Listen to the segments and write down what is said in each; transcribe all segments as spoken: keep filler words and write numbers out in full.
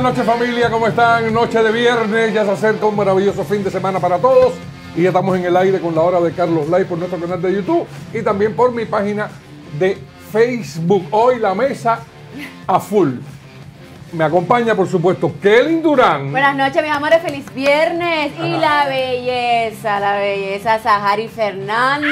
noches, familia, ¿cómo están? Noche de viernes, ya se acerca un maravilloso fin de semana para todos y ya estamos en el aire con la hora de Carlos Live por nuestro canal de YouTube y también por mi página de Facebook. Hoy la mesa a full. Me acompaña, por supuesto, Kelly Durán. Buenas noches, mis amores, feliz viernes. Ajá. Y la belleza, la belleza, Sahari Fernández.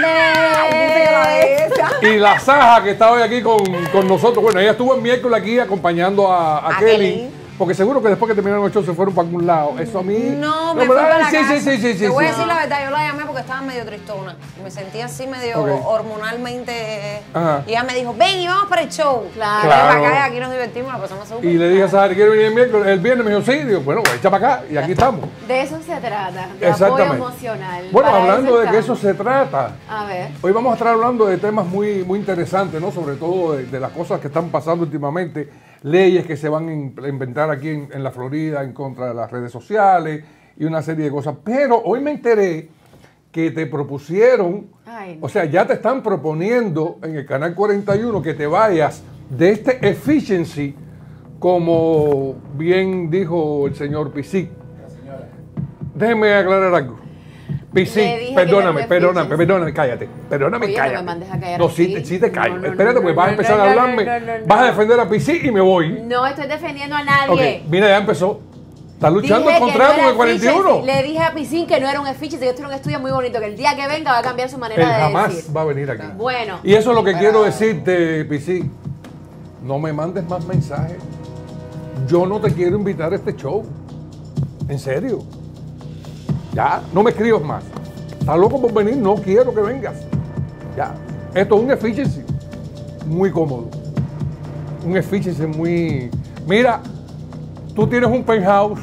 Y la Saja, que está hoy aquí con, con nosotros. Bueno, ella estuvo el miércoles aquí acompañando a, a, a Kelly. Kelly. Porque seguro que después que terminaron el show se fueron para algún lado. Eso a mí... No, me fui para la sí, casa. Sí, sí, sí, sí. Te voy sí. a decir la verdad, yo la llamé porque estaba medio tristona. Me sentía así medio okay. hormonalmente. Ajá. Y ella me dijo, ven y vamos para el show. Claro. claro. Para acá, aquí nos divertimos, la pasamos súper. Y le dije a Sahari, quiero venir el miércoles, el viernes. Me dijo, sí. Digo, bueno, pues echa para acá y aquí estamos. De eso se trata, de apoyo emocional. Bueno, para hablando de que eso se trata. A ver. Hoy vamos a estar hablando de temas muy, muy interesantes, ¿no? Sobre todo de, de las cosas que están pasando últimamente. Leyes que se van a inventar aquí en, en la Florida en contra de las redes sociales y una serie de cosas. Pero hoy me enteré que te propusieron, Ay, no. o sea, ya te están proponiendo en el canal cuarenta y uno que te vayas de este efficiency, como bien dijo el señor Pisic. Déjeme aclarar algo. Pisic, perdóname, perdóname, perdóname, cállate. Perdóname, Oye, cállate. no me mandes a callar No, así. sí, sí te callo. No, no, Espérate, no, porque no, vas a no, empezar no, a hablarme, no, no, no, vas a no. defender a Pisic y me voy. No estoy defendiendo a nadie. Okay. Mira, ya empezó. Está luchando Dije el contrato no con el cuarenta y uno. Le dije a Pisic que no era un efficiency, que esto era un estudio muy bonito, que el día que venga va a cambiar su manera Él de jamás decir. va a venir aquí. Bueno. Y eso es lo que pero... quiero decirte, Pisic. No me mandes más mensajes. Yo no te quiero invitar a este show. En serio. Ya, no me escribas más. ¿Estás loco por venir? No quiero que vengas. Ya. Esto es un efficiency muy cómodo. Un efficiency muy... Mira, tú tienes un penthouse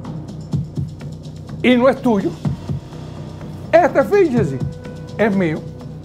y no es tuyo. Este efficiency es mío.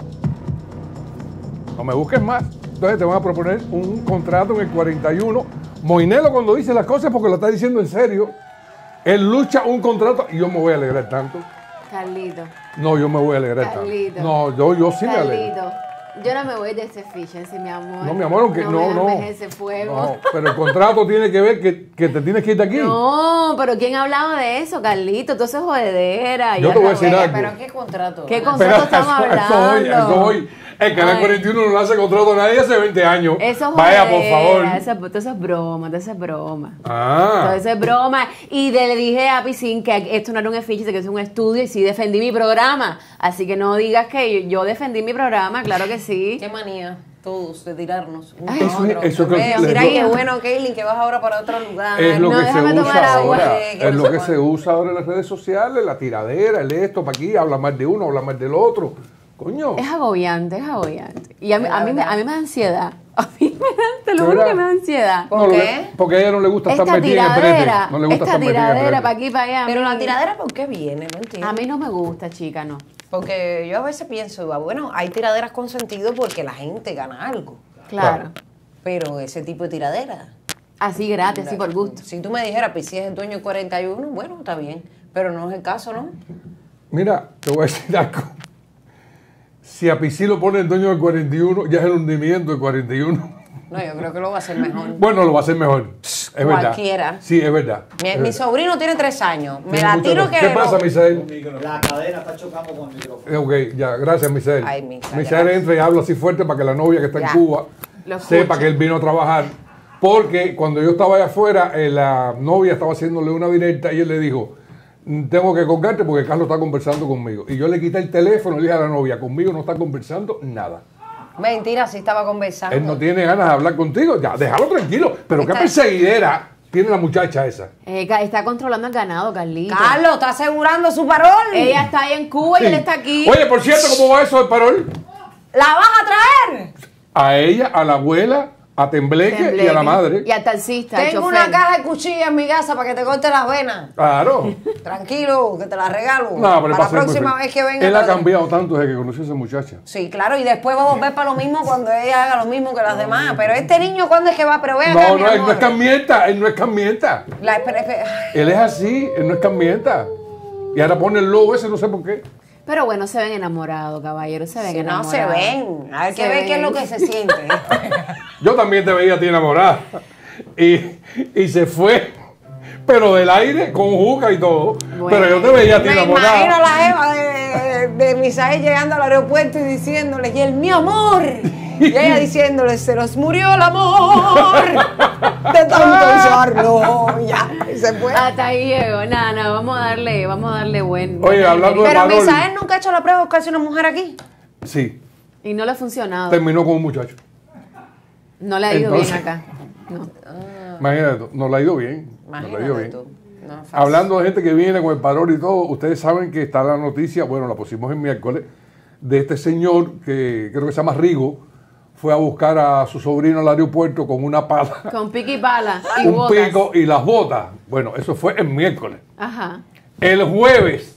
No me busques más. Entonces te van a proponer un contrato en el cuarenta y uno. Moinelo cuando dice las cosas porque lo está diciendo en serio. Él lucha un contrato y yo me voy a alegrar tanto. Carlito. No, yo me voy a alegrar Carlito. tanto. No, yo, yo sí Carlito. me alegro. Yo no me voy de ese efficiency, mi amor. No, mi amor, aunque no, no. no. Me ese fuego. No, pero el contrato tiene que ver que, que te tienes que ir de aquí. No, pero ¿quién ha hablado de eso, Carlito? Todo eso es jodedera. Yo te voy a decir algo. ¿Pero qué contrato? ¿Qué contrato estamos hablando? Eso hoy, eso hoy. El canal cuarenta y uno no le hace contrato a nadie hace veinte años. Eso es Vaya, jodedera, por favor. Eso, todo eso es broma, todo eso es broma. Ah. Todo eso es broma. Y de, le dije a Pisic que esto no era un efficiency, que es un estudio, y sí defendí mi programa. Así que no digas que yo, yo defendí mi programa, claro que sí. Qué manía. Todos de tirarnos. Ay, eso es, eso es Veo, que mira lo, qué bueno, Kaylin, que vas ahora para otro lugar. es lo No, que se déjame tomar usa agua. ahora. Eh, que Es no lo sé que se usa ahora en las redes sociales, la tiradera, el esto, para aquí, habla más de uno, habla más del otro. Coño. Es agobiante, es agobiante. Y a mí, a mí, me, a mí me da ansiedad. A mí me da, te lo ¿De juro verdad? que me da ansiedad. ¿Por No, qué? Porque a ella no le gusta estar Esta metida en brete. tiradera, No le gusta esta estar metida en tiradera brete. para aquí, para allá. a Pero mí- la tiradera, ¿por qué viene? No entiendo. A mí no me gusta, chica, no. Porque yo a veces pienso, bueno, hay tiraderas con sentido porque la gente gana algo. Claro. Pero ese tipo de tiradera. Así gratis, así por gusto. Si tú me dijeras, pues si es el dueño del cuarenta y uno, bueno, está bien. Pero no es el caso, ¿no? Mira, te voy a decir algo. Si a Pisic lo pone el dueño del cuarenta y uno, ya es el hundimiento del cuarenta y uno. No, yo creo que lo va a hacer mejor. Bueno, lo va a hacer mejor. Es verdad. Cualquiera. Sí, es verdad. Mi, es mi verdad. sobrino tiene tres años. Me Tiene la mucha tiro razón. que... ¿Qué pasa, no. Misael? La cadena está chocando con el micrófono. Eh, Ok, ya, gracias, Misael. Ay, Misael, Misael gracias. entra y habla así fuerte para que la novia que está Ya. en Cuba Lo sepa escuche. que él vino a trabajar. Porque cuando yo estaba allá afuera, eh, la novia estaba haciéndole una directa y él le dijo, tengo que colgarte porque Carlos está conversando conmigo. Y yo le quité el teléfono y le dije a la novia, conmigo no está conversando nada. Mentira, sí estaba conversando. Él no tiene ganas de hablar contigo. Ya, déjalo tranquilo. Pero qué Está- perseguidera tiene la muchacha esa. Eh, ca- está controlando el ganado, Carlito. Carlos, está asegurando su parol. Ella está ahí en Cuba y Sí. él está aquí. Oye, por cierto, ¿cómo va eso del parol? ¿La vas a traer? A ella, a la abuela, a Tembleque, y a la Tembleque. madre. Y al taxista, al Tengo chofer. una caja de cuchillas en mi casa para que te corte las venas. Claro. Tranquilo, que te las regalo. No, pero para la pasa muy próxima bien. vez que venga. Él ha te la- cambiado tanto desde que conoció a esa muchacha. Sí, claro, y después va a volver para lo mismo cuando ella haga lo mismo que las demás. Pero este niño, ¿cuándo es que va? Pero ven acá, No, mi no, él no amor. es cambienta, él no es cambienta. La, espera, espera. Él es así, él no es cambienta. Y ahora pone el logo ese, no sé por qué. Pero bueno, se ven enamorados, caballeros, se ven Si no enamorados. se ven, hay que Se ver qué es ven. lo que se siente. Yo también te veía a ti enamorada. Y, y se fue pero del aire, con juca y todo. Bueno, pero yo te veía a ti enamorada. Me imagino la Eva de, de Misael llegando al aeropuerto y diciéndole, y el mi amor. Y ella diciéndole, se nos murió el amor de tanto usarlo. Ya, y se fue. Hasta ahí llegó. Nada, nada, vamos a darle, vamos a darle buen. Oye, hablando de Pero Manoli, Misael nunca ha hecho la prueba de buscarse una mujer aquí. Sí. Y no le ha funcionado. Terminó con un muchacho. No le ha ido Entonces, bien acá. No. Imagínate tú, no le ha ido bien. Imagínate no le ha ido bien. tú. No, Hablando de gente que viene con el parol y todo, ustedes saben que está la noticia, bueno, la pusimos el miércoles, de este señor que creo que se llama Rigo, fue a buscar a su sobrino al aeropuerto con una pala. Con pico y pala y un botas. pico y las botas. Bueno, eso fue el miércoles. Ajá. El jueves,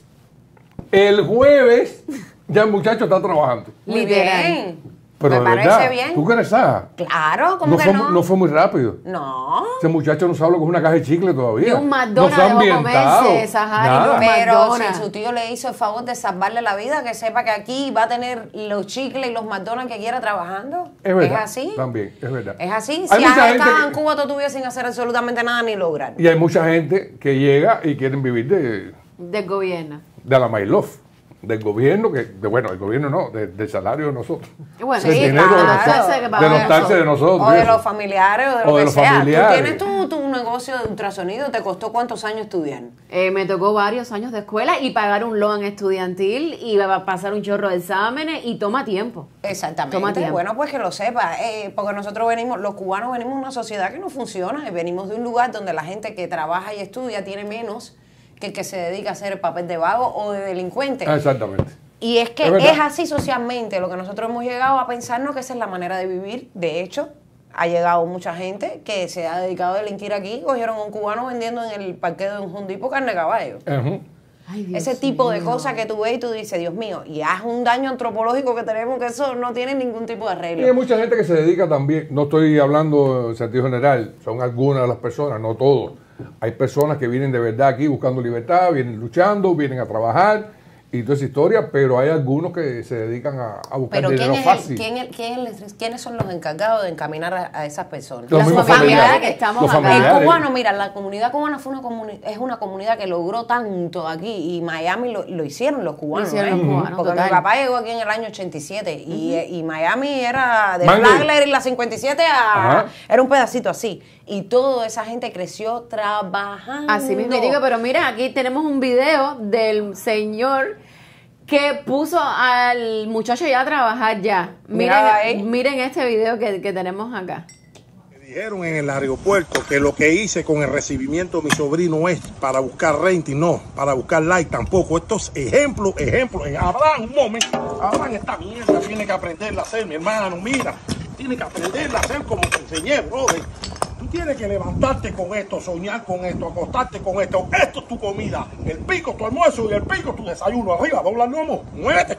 el jueves, ya el muchacho está trabajando. Muy Literal. bien. Pero Me de parece verdad, bien. ¿tú crees esa? Claro, ¿cómo No que fue, no? no fue muy rápido. No. Ese muchacho no sabe lo que es una caja de chicle todavía. Y un McDonald's no se ha dejó ambientado. comerse, Sahari, Nada. un Pero McDonald's. si su tío le hizo el favor de salvarle la vida, que sepa que aquí va a tener los chicles y los McDonald's que quiera trabajando. Es verdad. ¿Es así? También, es verdad. Es así. Hay Si mucha has gente estado que- en Cuba todavía sin hacer absolutamente nada ni lograr. Y hay mucha gente que llega y quieren vivir de, Del gobierno. de la My Love, del gobierno, que de, bueno, el gobierno no, de- del salario de nosotros. Y bueno, Del sí, dinero de claro. nosotros, Ese que de paga los eso. taxes de nosotros. O de eso. los familiares o de lo O de que los sea. familiares. Tú tienes tu, tu negocio de ultrasonido, ¿te costó cuántos años estudiar? Eh, me tocó varios años de escuela y pagar un loan estudiantil y va a pasar un chorro de exámenes y toma tiempo. Exactamente. Toma tiempo. Bueno, pues que lo sepa, eh, porque nosotros venimos, los cubanos venimos de una sociedad que no funciona, y venimos de un lugar donde la gente que trabaja y estudia tiene menos que el que se dedica a hacer el papel de vago o de delincuente. Ah, exactamente. Y es que Es es, verdad. así socialmente lo que nosotros hemos llegado a pensarnos que esa es la manera de vivir. De hecho, ha llegado mucha gente que se ha dedicado a delinquir aquí, cogieron a un cubano vendiendo en el parqueo de un Home Depot carne de caballo. Ujú. Ay, Dios Ese tipo de mío. cosas que tú ves y tú dices, Dios mío, y haz un daño antropológico que tenemos que eso no tiene ningún tipo de Y hay arreglo. mucha gente que se dedica también, no estoy hablando en sentido general, son algunas de las personas, no todos. Hay personas que vienen de verdad aquí buscando libertad, vienen luchando, vienen a trabajar y toda esa historia, pero hay algunos que se dedican a, a buscar Pero ¿quién dinero es el- fácil. quién es- quién es- ¿quiénes son los encargados de encaminar a, a esas personas? Los Las mismos familiares familiares. que estamos Los acá. El familiares. cubano, mira, la comunidad cubana fue una comuni- es una comunidad que logró tanto aquí y Miami lo, lo hicieron los cubanos. Lo hicieron ¿eh? los cubanos, Porque total. mi papá llegó aquí en el año ochenta y siete y, eh, y Miami era de Mango. Flagler y la cincuenta y siete a, Ajá. era un pedacito así. Y toda esa gente creció trabajando. Así mismo digo, pero mira, aquí tenemos un video del señor que puso al muchacho ya a trabajar ya. Mira ahí. Miren, miren este video que, que tenemos acá. Me dijeron en el aeropuerto que lo que hice con el recibimiento de mi sobrino es para buscar rating, no, para buscar like tampoco. Estos ejemplos, ejemplos. Abraham, un momento. Abraham, esta mierda tiene que aprenderla a hacer, mi hermano. Mira, tiene que aprenderla a hacer como te enseñé, brother. Tú tienes que levantarte con esto, soñar con esto, acostarte con esto. Esto es tu comida. El pico, tu almuerzo y el pico, tu desayuno. Arriba, dobla el lomo, muévete.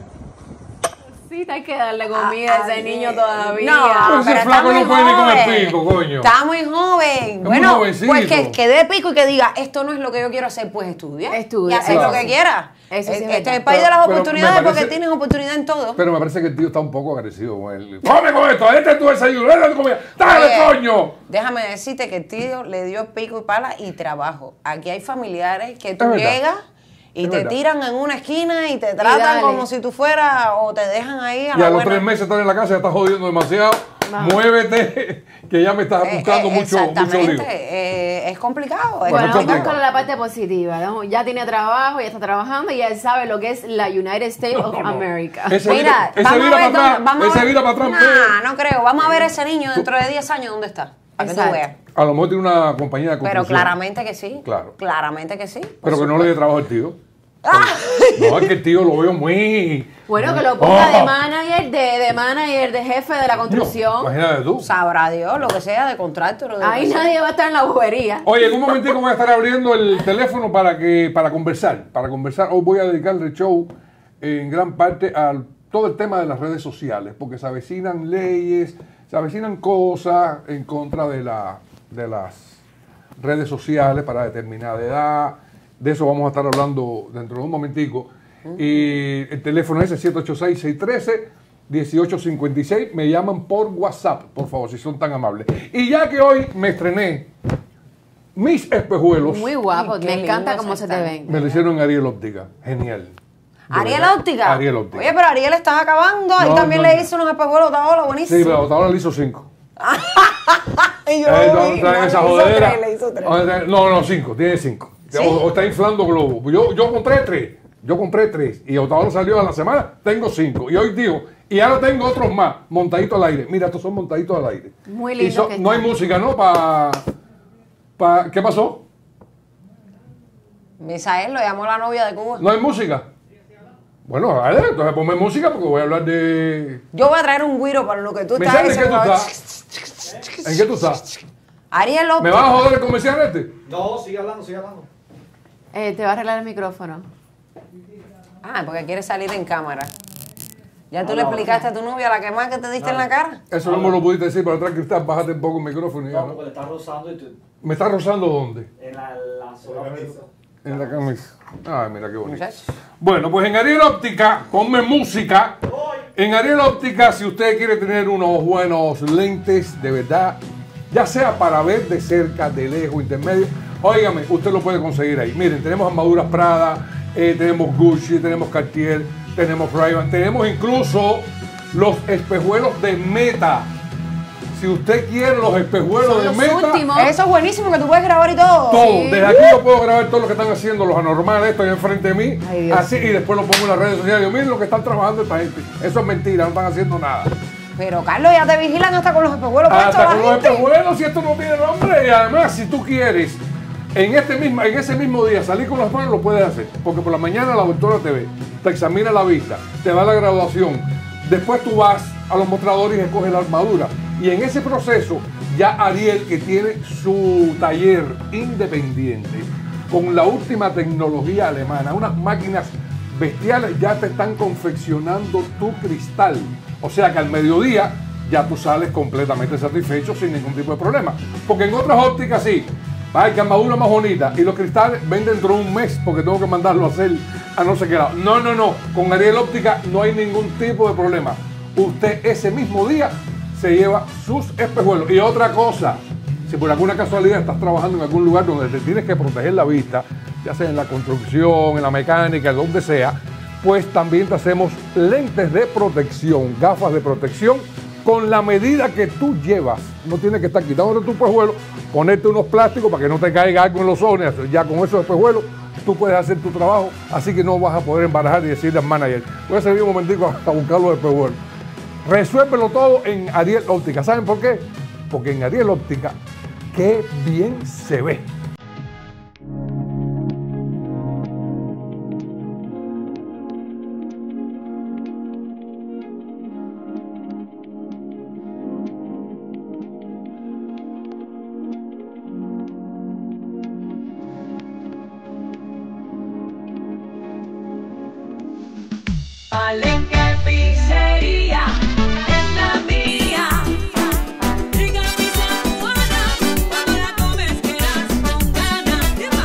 Sí, hay que darle comida a ese Ay, niño eh, todavía. No, Pero ese pero flaco está no muy puede ni con el joven. pico, coño. Está muy joven. muy Bueno, jovencito. pues que, que dé pico y que diga, esto no es lo que yo quiero hacer, pues estudia. Estudia, Y hacer claro. lo que quiera. Eso sí es este verdad. es el país de Pero- las pero me oportunidades porque parece- tienes oportunidad en todo. Pero me parece que el tío está un poco agresivo con él. ¡Come con esto! ¡Este es tu desayuno! ¡Este es tu comida! ¡Dale, Oye, coño! Déjame decirte que el tío le dio pico y pala y trabajo. Aquí hay familiares que tú Es verdad. llegas y Es te verdad. tiran en una esquina y te tratan dale. como si tú fueras o te dejan ahí a Y la a los buena. tres meses estás en la casa, ya estás jodiendo demasiado. Vamos. Muévete, que ya me estás Eh, apuntando eh, mucho, mucho exactamente. lío. Eh, es complicado. Es Bueno, vamos a complicado. buscar la parte positiva. ¿no? Ya tiene trabajo, ya está trabajando y ya él sabe lo que es la United States of America. Ese Mira, vira, ese vamos vira a ver para atrás. dónde- vamos a Ese ver- vira para atrás. Nah, no creo. Vamos a ver a ese niño dentro de diez años dónde está. Para que tú Exacto. veas. A lo mejor tiene una compañía de construcción. Pero claramente que sí. Claro. Claramente que sí. Pero que no le dé trabajo al tío. Ah. No, es que el tío lo veo muy... Bueno, que lo ponga Oh. de manager, de, de manager, de jefe de la construcción. Imagínate tú. Sabrá Dios lo que sea de contrato. lo de Ahí lo que sea. nadie va a estar en la bobería. Oye, en un momentico voy a estar abriendo el teléfono para que para conversar. Para conversar. Hoy voy a dedicarle el show en gran parte a todo el tema de las redes sociales, porque se avecinan leyes, se avecinan cosas en contra de, la, de las redes sociales para determinada edad. De eso vamos a estar hablando dentro de un momentico. Y el teléfono es el siete ocho seis, seis uno tres, uno ocho cinco seis. Me llaman por WhatsApp, por favor, si son tan amables. Y ya que hoy me estrené mis espejuelos Muy guapo, Ay, qué me encanta lindos cómo se te están. ven. me lo hicieron en Ariel Óptica. Genial. De ¿Ariel verdad. Óptica? Ariel Óptica. Oye, pero Ariel estás acabando. Ahí No, también no, le no. hizo unos espejuelos de ahora, buenísimo. Sí, pero ahora le hizo cinco. Y yo Eh, lo no, vi, traen no, esa le hizo jodera. tres, le hizo tres. No, no, cinco, tiene cinco. ¿Sí? O, o está inflando globo. Yo, yo compré tres. Yo compré tres. Y ahora salió a la semana, tengo cinco. Y hoy digo, y ahora tengo otros más, montaditos al aire. Mira, estos son montaditos al aire. Muy Y lindo son- que no hay están. música, ¿no? Pa, pa, ¿Qué pasó? Misael lo llamó la novia de Cuba. ¿No hay música? Bueno, vale, entonces ponme música porque voy a hablar de... Yo voy a traer un guiro para lo que tú estás Michelle, ¿en qué tú diciendo. estás? ¿En qué tú estás? Ariel ¿Me Óptica. vas a joder el comercial este? No, sigue hablando, sigue hablando. Eh, te va a arreglar el micrófono. Ah, porque quiere salir en cámara. Ya tú Ah, le no, explicaste a tu novia la que más que te diste en la cara. Eso no me lo pudiste decir, pero atrás Cristal, bájate un poco el micrófono y ya, No, ¿no? porque le estás rozando y tú, ¿Me estás rozando dónde? en la, la sola camisa. En la camisa. Ay, mira qué bonito. Muchachos. Bueno, pues en Ariel Óptica, ponme música. En Ariel Óptica, si usted quiere tener unos buenos lentes de verdad, ya sea para ver de cerca, de lejos, intermedio, óigame, usted lo puede conseguir ahí. Miren, tenemos armaduras Prada, eh, tenemos Gucci, tenemos Cartier, tenemos Ray-Ban, tenemos incluso los espejuelos de Meta. Si usted quiere los espejuelos Son de los Meta, últimos. Eso es buenísimo que tú puedes grabar y todo. todo. Sí. Desde aquí yo puedo grabar todo lo que están haciendo los anormales, esto ahí enfrente de mí, Ay, Dios. así, y después lo pongo en las redes sociales. Yo, miren lo que están trabajando esta gente. Eso es mentira, no están haciendo nada. Pero Carlos, ya te vigilan hasta con los espejuelos puestos Hasta la con los gente. espejuelos, si esto no tiene nombre. Y además, si tú quieres, en, este mismo, en ese mismo día salir con los espejuelos, lo puedes hacer. Porque por la mañana la doctora te ve, te examina la vista, te da la graduación. Después tú vas a los mostradores y escoges la armadura. Y en ese proceso, ya Ariel, que tiene su taller independiente, con la última tecnología alemana, unas máquinas bestiales, ya te están confeccionando tu cristal. O sea que al mediodía ya tú sales completamente satisfecho sin ningún tipo de problema. Porque en otras ópticas sí, ay, que armadura más bonita. Y los cristales ven dentro de un mes porque tengo que mandarlo a hacer a no sé qué lado. No, no, no. Con Ariel Óptica no hay ningún tipo de problema. Usted ese mismo día se lleva sus espejuelos. Y otra cosa, si por alguna casualidad estás trabajando en algún lugar donde te tienes que proteger la vista, ya sea en la construcción, en la mecánica, donde sea, pues también te hacemos lentes de protección, gafas de protección, con la medida que tú llevas. No tienes que estar quitándote tu espejuelo, ponerte unos plásticos para que no te caiga algo en los ojos. Ya con esos espejuelos tú puedes hacer tu trabajo, así que no vas a poder embarajar y decirle al manager, voy a salir un momentico a buscar los espejuelos. Resuélvelo todo en Ariel Óptica. ¿Saben por qué? Porque en Ariel Óptica, qué bien se ve. Palenque Pizzería es la mía. Rica pizza cubana, cuando la comes quedas con ganas de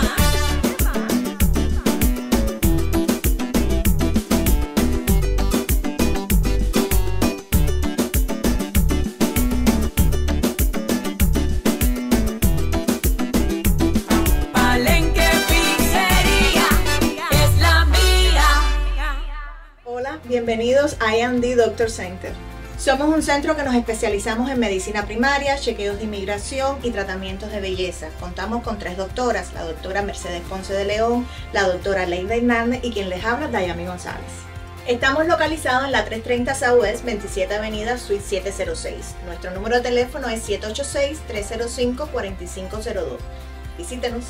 más. Palenque Pizzería es la mía. Hola, bienvenidos a I and D Doctor Center. Somos un centro que nos especializamos en medicina primaria, chequeos de inmigración y tratamientos de belleza. Contamos con tres doctoras, la doctora Mercedes Ponce de León, la doctora Leida Hernández y quien les habla, Dayami González. Estamos localizados en la trescientos treinta Southwest, veintisiete Avenida, Suite setecientos seis. Nuestro número de teléfono es siete ocho seis, tres cero cinco, cuatro cinco cero dos. Visítenos.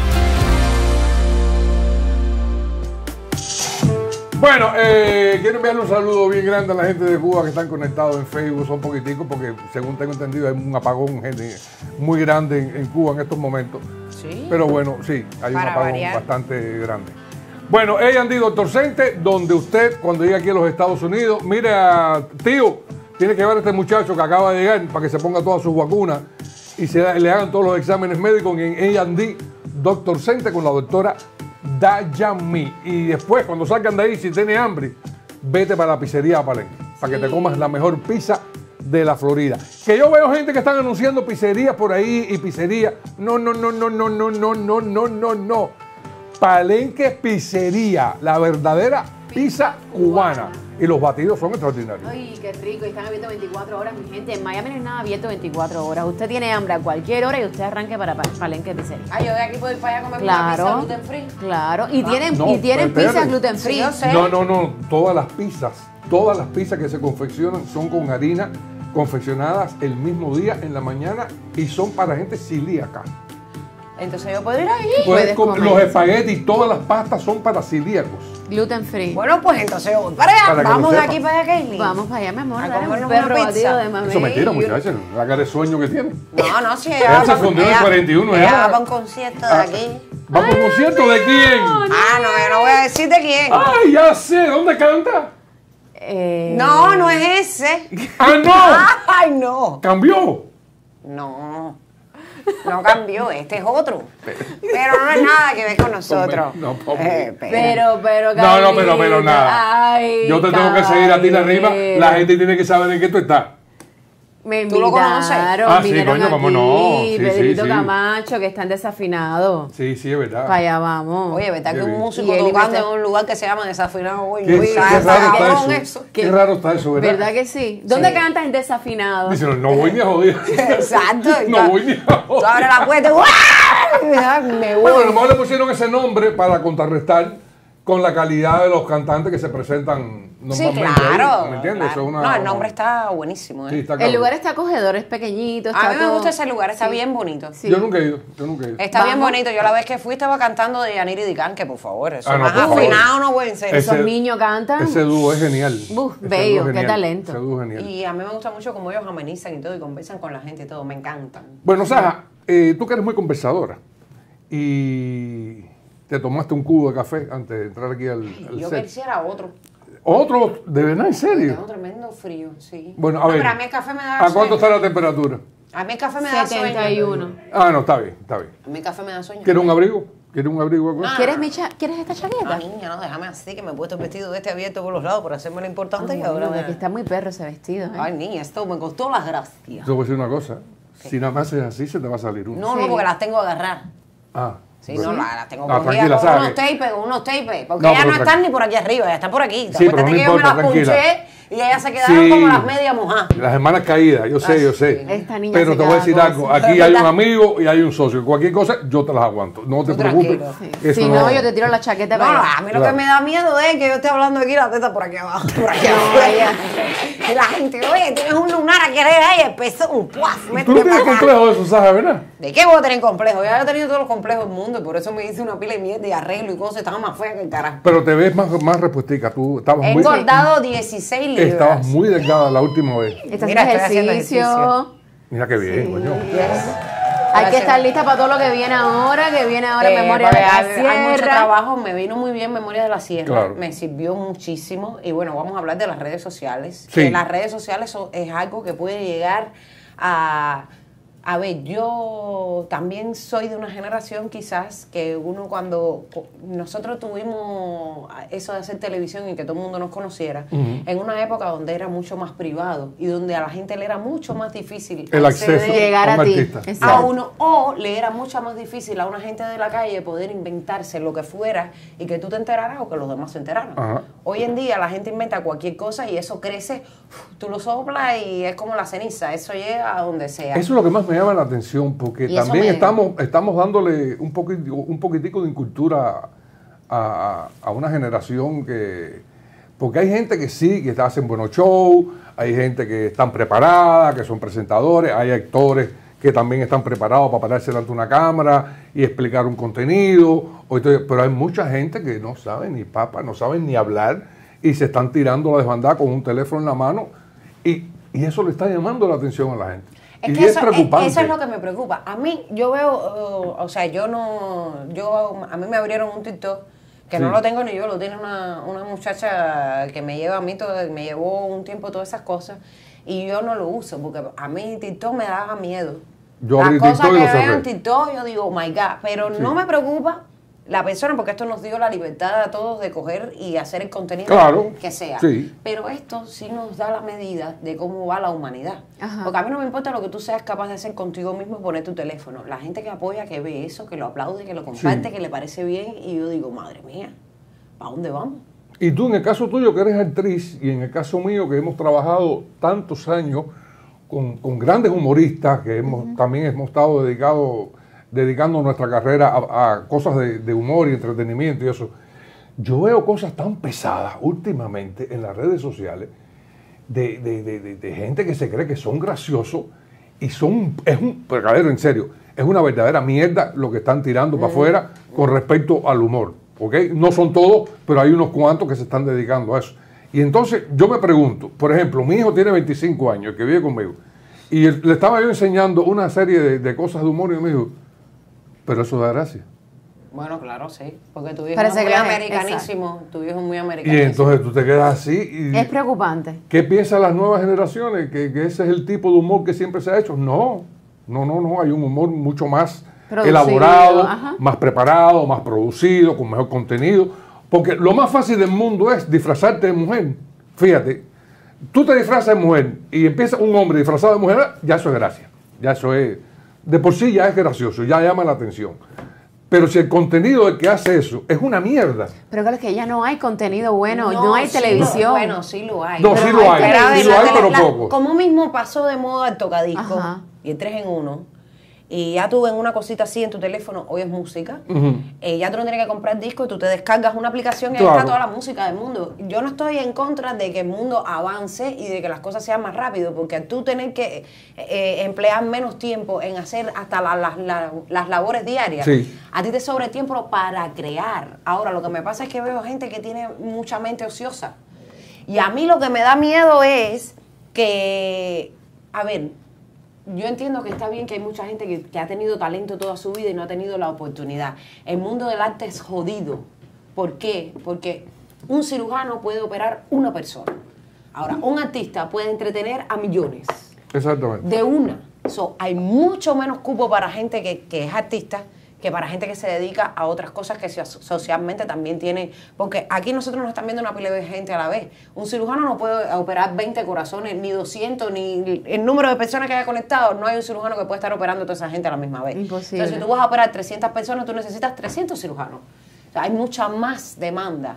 Bueno, eh, quiero enviarle un saludo bien grande a la gente de Cuba que están conectados en Facebook, son poquiticos porque según tengo entendido hay un apagón gente, muy grande en, en Cuba en estos momentos. Sí. Pero bueno, sí, hay un Para apagón variar. bastante grande. Bueno, A and D Doctor Center, donde usted cuando llegue aquí a los Estados Unidos, mire a tío, tiene que llevar a este muchacho que acaba de llegar para que se ponga todas sus vacunas y se le hagan todos los exámenes médicos en A and D Doctor Center con la doctora Dayami. Y después, cuando salgan de ahí, si tiene hambre, vete para la pizzería Palenque, para que te comas la mejor pizza de la Florida. Que yo veo gente que están anunciando pizzerías por ahí y pizzerías. No, no, no, no, no, no, no, no, no, no, no. Palenque Pizzería, la verdadera pizza cubana. Y los batidos son extraordinarios. Ay, qué rico. Y están abiertos veinticuatro horas, mi gente. En Miami no hay nada abierto veinticuatro horas. Usted tiene hambre a cualquier hora y usted arranque para Pa- Palenque Pizzería. Ay, yo de aquí puedo ir para allá a comer una pizza Claro, gluten free. claro. Y tienen, No, y tienen espérate. pizzas gluten free. Sí, yo sé. No, no, no. Todas las pizzas, todas las pizzas que se confeccionan son con harina confeccionadas el mismo día en la mañana y son para gente celíaca. Entonces yo puedo ir ahí. Puedes Puedes com- comer. los espaguetis, todas las pastas son para celíacos. Gluten free. Bueno, pues entonces yo voy para allá. Para que lo Vamos de sepa. aquí para allá, Kaylin. Vamos para allá, mi amor. A Dale un comernos perro una pizza. batido de mamey. Eso es mentira, y un- muchachos. La cara de sueño que tiene. No, no, si Ella ella se va- fundió en el ella- cuarenta y uno, Ella ella- va para un concierto de Ah, aquí. ¿Va por concierto de quién? Ah, no, yo no voy a decir de quién. ¡Ay, ya sé! ¿Dónde canta? Eh, No, no es ese. ¡Ah, no! Ay, no. ¡Cambió! No. No cambió, este es otro. Pero no es nada que ver con nosotros. No, no, Eh, espera. Pero, pero, No, no, pero, pero Carlita, nada. ay, Yo te tengo que seguir a ti de arriba. Carlita. La gente tiene que saber en qué tú estás. Me ¿Tú lo conoces? invitaron, Ah, sí, vinieron coño, cómo aquí, no. Sí, sí, Pedrito sí. Camacho, que están desafinados. Sí, sí, es verdad. Para allá vamos. Oye, ¿verdad Qué que un bien. músico Y él tocando invita- en un lugar que se llama Desafinado hoy? Qué, Uy, qué ¿sabes raro qué está con eso. Qué raro está eso, ¿verdad? ¿Verdad que sí? ¿Dónde Sí. cantas en desafinado? Dice, no, no voy ni a joder. Exacto. y No tú- voy ni a Tú joder. abres la puerta y ¡guau! Me Bueno, a lo voy. mejor le pusieron ese nombre para contrarrestar con la calidad de los cantantes que se presentan Sí, normalmente. ahí, claro. ¿Me entiendes? claro. Eso es una- No, el nombre está buenísimo. ¿eh? Sí, está El cabrón. lugar está acogedor, es pequeñito. Está A mí me todo- gusta ese lugar, está Sí. bien bonito. Sí. Yo nunca he ido, yo nunca he ido. Está bien Vamos. bonito. Yo la vez que fui estaba cantando de Yaniri Dicán, que por favor, eso Ah, no, más por favor. afinado no pueden ser. Ese- Esos niños cantan. Ese dúo es genial. Uf, Ese bello, dúo es qué genial. talento. Ese dúo es genial. Y a mí me gusta mucho cómo ellos amenizan y todo y conversan con la gente y todo. Me encantan. Bueno, Saja, eh, tú que eres muy conversadora y te tomaste un cubo de café antes de entrar aquí al, al Yo set. quisiera otro. ¿Otro? ¿De verdad? ¿En serio? Tengo tremendo frío, sí. Bueno, a No, ver. pero a mí el café me da ¿A cuánto sueño. está la temperatura? A mí el café me da setenta y uno. sueño. Ah, no, está bien, está bien. A mí el café me da sueño. ¿Quieres un abrigo? ¿Quieres un abrigo? algo? Ah. ¿Quieres, mi cha- ¿Quieres esta chaqueta? Ay, niña, no, déjame así, que me he puesto el vestido de este abierto por los lados para hacerme lo importante Ay, y ahora porque me... aquí está muy perro ese vestido. ¿eh? Ay, niña, esto me costó las gracias. Yo te voy a decir una cosa. Si nada más haces así, se te va a salir uno. No, no, Sí. porque las tengo agarradas. Ah. Sí, bueno. no, las las tengo Ah, cogidas tranquila, con ¿sabes? unos tapes, con unos tapes. Porque No, ellas pero no tranqui- están ni por aquí arriba, ellas están por aquí. Sí, pero Acuérdate no que yo me importa, las tranquila. punché y ellas se quedaron Sí. como las medias mojadas. Las hermanas caídas, yo sé, Ah, yo sí. sé. Esta niña Pero se te voy a decir cada algo. cosa. Aquí hay un ¿Verdad? amigo y hay un socio. Cualquier cosa, yo te las aguanto. No te Tú preocupes. tranquilo. Eso Si no, yo te tiro la chaqueta No, para no, allá. a mí lo Claro. que me da miedo es que yo esté hablando aquí y la teta por aquí abajo, por aquí No, abajo. ella- Y la gente, oye, tienes un lunar aquí arriba y el peso, un puaf, Tú no métete tienes para acá. complejo de eso, Saja, ¿verdad? ¿De qué voy a tener complejo? Ya he tenido todos los complejos del mundo y por eso me hice una pila de mierda y arreglo y cosas, estaba más fea que el carajo. Pero te ves más, más repuestica. Tú estabas He muy, engordado dieciséis libras. estabas muy delgada la última vez. Estás Mira, haciendo estoy haciendo ejercicio. ejercicio. Mira qué bien, coño. Hay que estar lista para todo lo que viene ahora, que viene ahora Eh, Memoria de porque la hay, hay mucho Sierra. trabajo, me vino muy bien Memoria de la Sierra, Claro. me sirvió muchísimo y bueno, vamos a hablar de las redes sociales. Sí. Que las redes sociales son- es algo que puede llegar a... A ver, yo también soy de una generación quizás que uno cuando nosotros tuvimos eso de hacer televisión y que todo el mundo nos conociera, en una época donde era mucho más privado y donde a la gente le era mucho más difícil El acceder acceso Llegar a un a ti. artista. Exacto. a uno, o le era mucho más difícil a una gente de la calle poder inventarse lo que fuera y que tú te enteraras o que los demás se enteraran. Ajá. Hoy en día la gente inventa cualquier cosa y eso crece, uf, tú lo soplas y es como la ceniza, eso llega a donde sea. Eso es lo que más me llama la atención, porque Y eso también me- estamos, estamos dándole un poquitico, un poquitico de incultura a, a- a una generación que... Porque hay gente que sí, que hacen buenos shows, hay gente que están preparadas, que son presentadores, hay actores que también están preparados para pararse delante de una cámara y explicar un contenido, o entonces- pero hay mucha gente que no sabe ni papa, no saben ni hablar y se están tirando la desbandada con un teléfono en la mano y, y eso le está llamando la atención a la gente. Es y que es eso, preocupante. eso es lo que me preocupa. A mí, yo veo, uh, o sea, yo no, yo, a mí me abrieron un TikTok, que Sí. no lo tengo ni yo, lo tiene una, una muchacha que me lleva a mí, todo, me llevó un tiempo todas esas cosas, y yo no lo uso, porque a mí TikTok me daba miedo. Yo Las abrí cosas TikTok y que lo veo cerré. en TikTok, yo digo, oh my God, pero Sí. no me preocupa la persona, porque esto nos dio la libertad a todos de coger y hacer el contenido Claro, que sea. sí. Pero esto sí nos da la medida de cómo va la humanidad. Ajá. Porque a mí no me importa lo que tú seas capaz de hacer contigo mismo y poner tu teléfono. La gente que apoya, que ve eso, que lo aplaude, que lo comparte, Sí. que le parece bien, y yo digo, madre mía, ¿para dónde vamos? Y tú, en el caso tuyo, que eres actriz, y en el caso mío, que hemos trabajado tantos años con, con grandes humoristas, que hemos, también hemos estado dedicados, dedicando nuestra carrera a, a cosas de, de humor y entretenimiento y eso. Yo veo cosas tan pesadas últimamente en las redes sociales de, de, de, de, de gente que se cree que son graciosos y son, es un, pero en serio, es una verdadera mierda lo que están tirando para afuera con respecto al humor. ¿Ok? No son todos, pero hay unos cuantos que se están dedicando a eso. Y entonces yo me pregunto, por ejemplo, mi hijo tiene veinticinco años, el que vive conmigo, y él- le estaba yo enseñando una serie de, de cosas de humor y me dijo, pero eso da gracia. Bueno, claro, sí. Porque tu viejo Parece es muy que la- americanísimo. Tu viejo es muy Y americanísimo. entonces tú te quedas así y Es preocupante. ¿qué piensan las nuevas generaciones? ¿Que, que ese es el tipo de humor que siempre se ha hecho? No, no, no, no, hay un humor mucho más Producido, elaborado, ajá. más preparado, más producido, con mejor contenido. Porque lo más fácil del mundo es disfrazarte de mujer. Fíjate, tú te disfrazas de mujer y empieza un hombre disfrazado de mujer, ya eso es gracia. Ya eso es, de por sí ya es gracioso, ya llama la atención. Pero si el contenido del que hace eso es una mierda. Pero claro, es que ya no hay contenido bueno, no, hay sí televisión. lo- bueno, sí lo hay. No, Pero sí lo hay, pero a ver, sí lo la hay, tele- pero la- poco. Como mismo pasó de moda el tocadisco Ajá. y el tres en uno, y ya tú en una cosita así en tu teléfono oyes música, Ujú. eh, ya tú no tienes que comprar disco, tú te descargas una aplicación y ahí Claro. está toda la música del mundo. Yo no estoy en contra de que el mundo avance y de que las cosas sean más rápido, porque al tú tener que eh, emplear menos tiempo en hacer hasta la- la- la- las labores diarias, Sí. a ti te sobra tiempo para crear. Ahora, lo que me pasa es que veo gente que tiene mucha mente ociosa. Y a mí lo que me da miedo es que, a ver, yo entiendo que está bien que hay mucha gente que, que ha tenido talento toda su vida y no ha tenido la oportunidad. El mundo del arte es jodido. ¿Por qué? Porque un cirujano puede operar una persona. Ahora, un artista puede entretener a millones. Exactamente. De una. So, hay mucho menos cupo para gente que, que es artista que para gente que se dedica a otras cosas que so- socialmente también tiene. Porque aquí nosotros nos están viendo una pila de gente a la vez. Un cirujano no puede operar veinte corazones, ni doscientos, ni el número de personas que haya conectado. No hay un cirujano que pueda estar operando a toda esa gente a la misma vez. Imposible. Entonces, si tú vas a operar trescientas personas, tú necesitas trescientos cirujanos. O sea, hay mucha más demanda.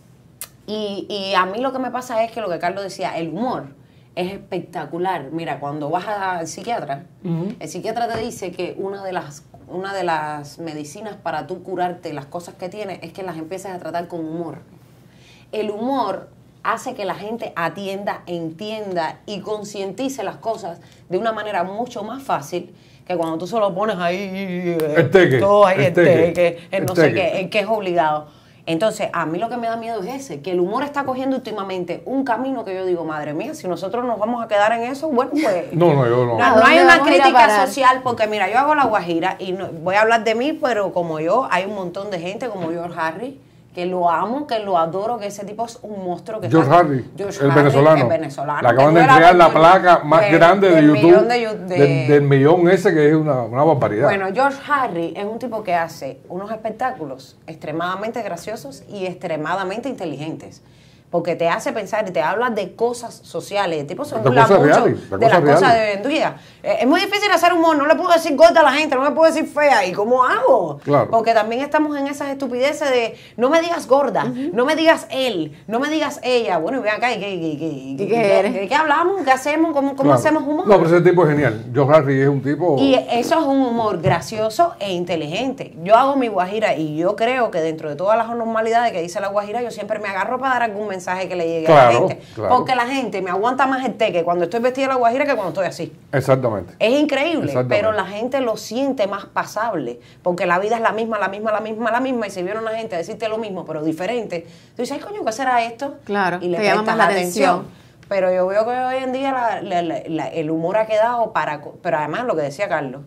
Y, y a mí lo que me pasa es que lo que Carlos decía, el humor es espectacular. Mira, cuando vas al psiquiatra, el psiquiatra te dice que una de las una de las medicinas para tú curarte las cosas que tienes es que las empieces a tratar con humor. El humor hace que la gente atienda, entienda y concientice las cosas de una manera mucho más fácil que cuando tú solo pones ahí eh, El teque, todo ahí, el el teque, teque, el el no sé teque. qué, el que es obligado. Entonces, a mí lo que me da miedo es ese, que el humor está cogiendo últimamente un camino que yo digo, madre mía, si nosotros nos vamos a quedar en eso, bueno, pues... No, no, yo no. No, ¿A no hay dónde una vamos a ir a crítica parar? social, porque mira, yo hago La Guajira y no, voy a hablar de mí, pero como yo, hay un montón de gente como George Harry, que lo amo, que lo adoro, que ese tipo es un monstruo que George está- Harry, George el Harry, venezolano. el venezolano. Le acaban que de tuve entregar la oportunidad placa más de- grande de del YouTube, millón de yu- de- del, del millón ese, que es una, una barbaridad. Bueno, George Harry es un tipo que hace unos espectáculos extremadamente graciosos y extremadamente inteligentes. Porque te hace pensar y te habla de cosas sociales. El tipo se De burla cosas mucho reales, de de las cosas cosas de reales. hoy en día. Eh, es muy difícil hacer humor. No le puedo decir gorda a la gente, no le puedo decir fea. ¿Y cómo hago? Claro. Porque también estamos en esas estupideces de no me digas gorda, no me digas él, no me digas ella. Bueno, y ven acá, ¿y qué, qué, qué, ¿Y qué- qué qué- eres? qué- qué hablamos? ¿Qué hacemos? ¿Cómo, cómo Claro. hacemos humor? No, pero ese tipo es genial. George Harry es un tipo... Y eso es un humor gracioso e inteligente. Yo hago mi Guajira y yo creo que dentro de todas las anormalidades que dice la Guajira, yo siempre me agarro para dar algún mensaje que le llegue a la Claro, gente. claro. Porque la gente me aguanta más el teque cuando estoy vestida de la Guajira que cuando estoy así. Exactamente. Es increíble, Exactamente. pero la gente lo siente más pasable, porque la vida es la misma, la misma, la misma, la misma, y si viene una gente a decirte lo mismo, pero diferente, tú dices, ay, coño, ¿qué será esto? Claro, y le te llama prestas más la atención. Pero yo veo que hoy en día la- la- la- la- el humor ha quedado para... co- Pero además, lo que decía Carlos,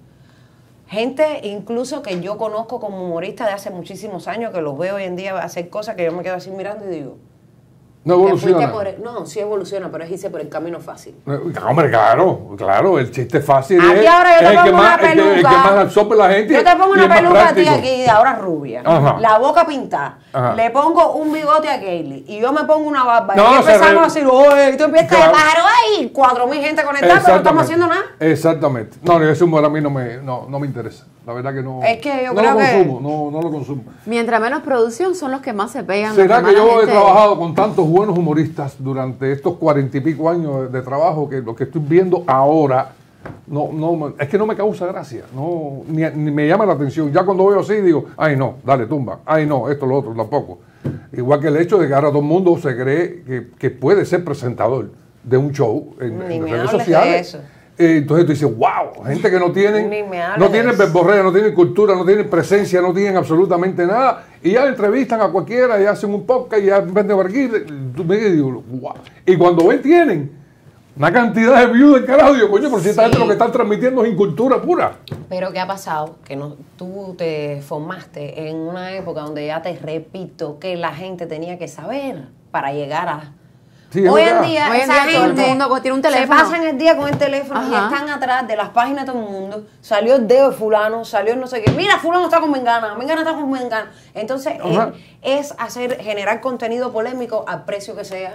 gente incluso que yo conozco como humorista de hace muchísimos años, que los veo hoy en día hacer cosas que yo me quedo así mirando y digo, No Que evoluciona. fuiste por el- no, sí evoluciona, pero es irse por el camino fácil. Hombre, claro, claro, el chiste fácil Aquí es, ahora yo te es el que pongo una más, el que, el que peluca. más absorbe la gente. Yo te pongo y una es más peluca a ti práctico. aquí, ahora rubia, Ajá. la boca pintada, Ajá. le pongo un bigote a Kaylee y yo me pongo una barba No, y se empezamos re- a decir, oye, tú empiezas Claro. de pájaro ahí, cuatro mil gente conectada, pero no estamos haciendo nada. Exactamente. No, ese humor a mí no me, no, no me interesa. La verdad que no. Es que yo no creo lo que- consumo, no, no lo consumo. Mientras menos producción son los que más se pegan. ¿Será los que más la yo he gente- trabajado con tantos buenos humoristas durante estos cuarenta y pico años de, de trabajo que lo que estoy viendo ahora no, no, me- es que no me causa gracia, no, ni, ni me llama la atención. Ya cuando veo así digo, ay no, dale, tumba, ay no, esto, lo otro, tampoco. Igual que el hecho de que ahora todo el mundo se cree que, que puede ser presentador de un show en, Ni en me redes hables de sociales. eso. Eh, entonces tú dices, wow, gente que no tienen, Ni me hables no de tienen eso. verborrea, no tienen cultura, no tienen presencia, no tienen absolutamente nada, y ya entrevistan a cualquiera y hacen un podcast y ya venden por aquí, tú me digo, wow. Y cuando ven tienen una cantidad de views del carajo, digo, coño, pero si esta Sí. gente lo que están transmitiendo es incultura pura. Pero ¿qué ha pasado? Que no, tú te formaste en una época donde ya te repito que la gente tenía que saber para llegar a... Sí, es Hoy verdad. en día, Hoy en esa día todo el gente mundo tiene un se teléfono. pasan el día con el teléfono y Ajá. están atrás de las páginas de todo el mundo. Salió el dedo de fulano, salió el no sé qué. Mira, fulano está con Mengana, Mengana está con Mengana. Entonces, Ajá. eh, es hacer, generar contenido polémico al precio que sea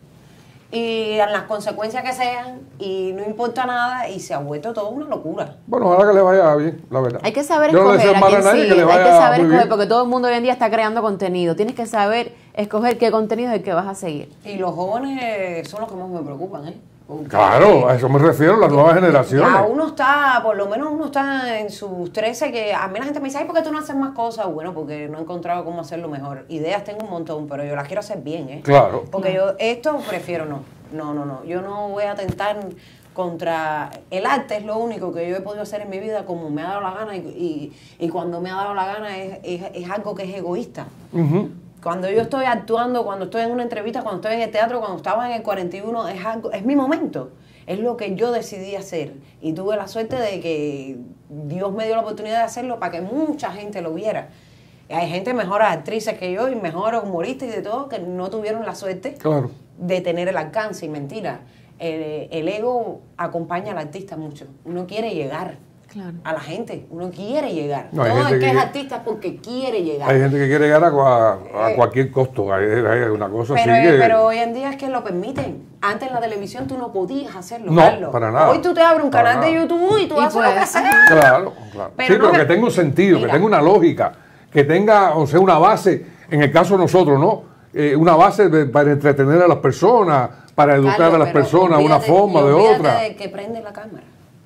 y a las consecuencias que sean y no importa nada y se ha vuelto todo una locura. Bueno, ojalá que le vaya bien, la verdad. Hay que saber Yo no le escoger deseo a mal quién nadie, que sigue, le hay que vaya saber muy escoger bien. porque todo el mundo hoy en día está creando contenido. Tienes que saber escoger qué contenido es el que vas a seguir. Y los jóvenes son los que más me preocupan, ¿eh? Porque Claro, a eso me refiero, las nuevas generaciones. Ya uno está, por lo menos uno está en sus trece, que a mí la gente me dice, ay, ¿por qué tú no haces más cosas? Bueno, porque no he encontrado cómo hacerlo mejor. Ideas tengo un montón, pero yo las quiero hacer bien, ¿eh? Claro. Porque yo esto prefiero no. No, no, no. Yo no voy a atentar contra... El arte es lo único que yo he podido hacer en mi vida como me ha dado la gana y, y, y cuando me ha dado la gana es, es, es algo que es egoísta. Ujú. Cuando yo estoy actuando, cuando estoy en una entrevista, cuando estoy en el teatro, cuando estaba en el cuarenta y uno, es algo, es mi momento. Es lo que yo decidí hacer. Y tuve la suerte de que Dios me dio la oportunidad de hacerlo para que mucha gente lo viera. Y hay gente, mejores actrices que yo y mejores humoristas y de todo, que no tuvieron la suerte Claro. de tener el alcance. Y mentira, el, el ego acompaña al artista mucho. Uno quiere llegar Claro. a la gente. Uno quiere llegar. No, hay Todo gente el que, que- es artista es porque quiere llegar. Hay gente que quiere llegar a, a- a cualquier costo, hay, hay una cosa Pero, así que... pero hoy en día es que lo permiten. Antes en la televisión tú no podías hacerlo, No, Carlos. para nada. Hoy tú te abres un Para canal de nada. YouTube y tú Y haces lo que puedes, sea. Claro, claro. Pero sí, no pero me- que tenga un sentido, Mira. que tenga una lógica, que tenga, o sea, una base, en el caso de nosotros, ¿no? Eh, una base de- para entretener a las personas, para educar Carlos, a las pero personas, una olvídate- forma, de olvídate otra. de que prende la cámara.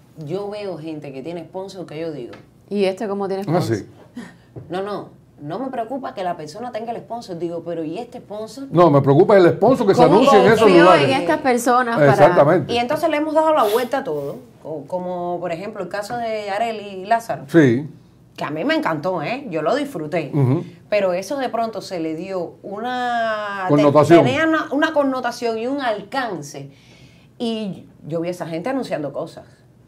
Yo veo gente que tiene sponsor que yo digo, ¿Y este cómo tienes Ah, sí. no, no, no me preocupa que la persona tenga el sponsor. Digo, pero ¿y este sponsor? No, me preocupa el sponsor que se ¿Cómo anuncie en esos confío lugares. en estas personas para... Exactamente. Y entonces le hemos dado la vuelta a todo. Co- Como, por ejemplo, el caso de Yareli y Lázaro. Sí. Que a mí me encantó, ¿eh? Yo lo disfruté. Ujú. Pero eso de pronto se le dio una... Connotación. Tenía una, una connotación y un alcance. Y yo vi a esa gente anunciando cosas.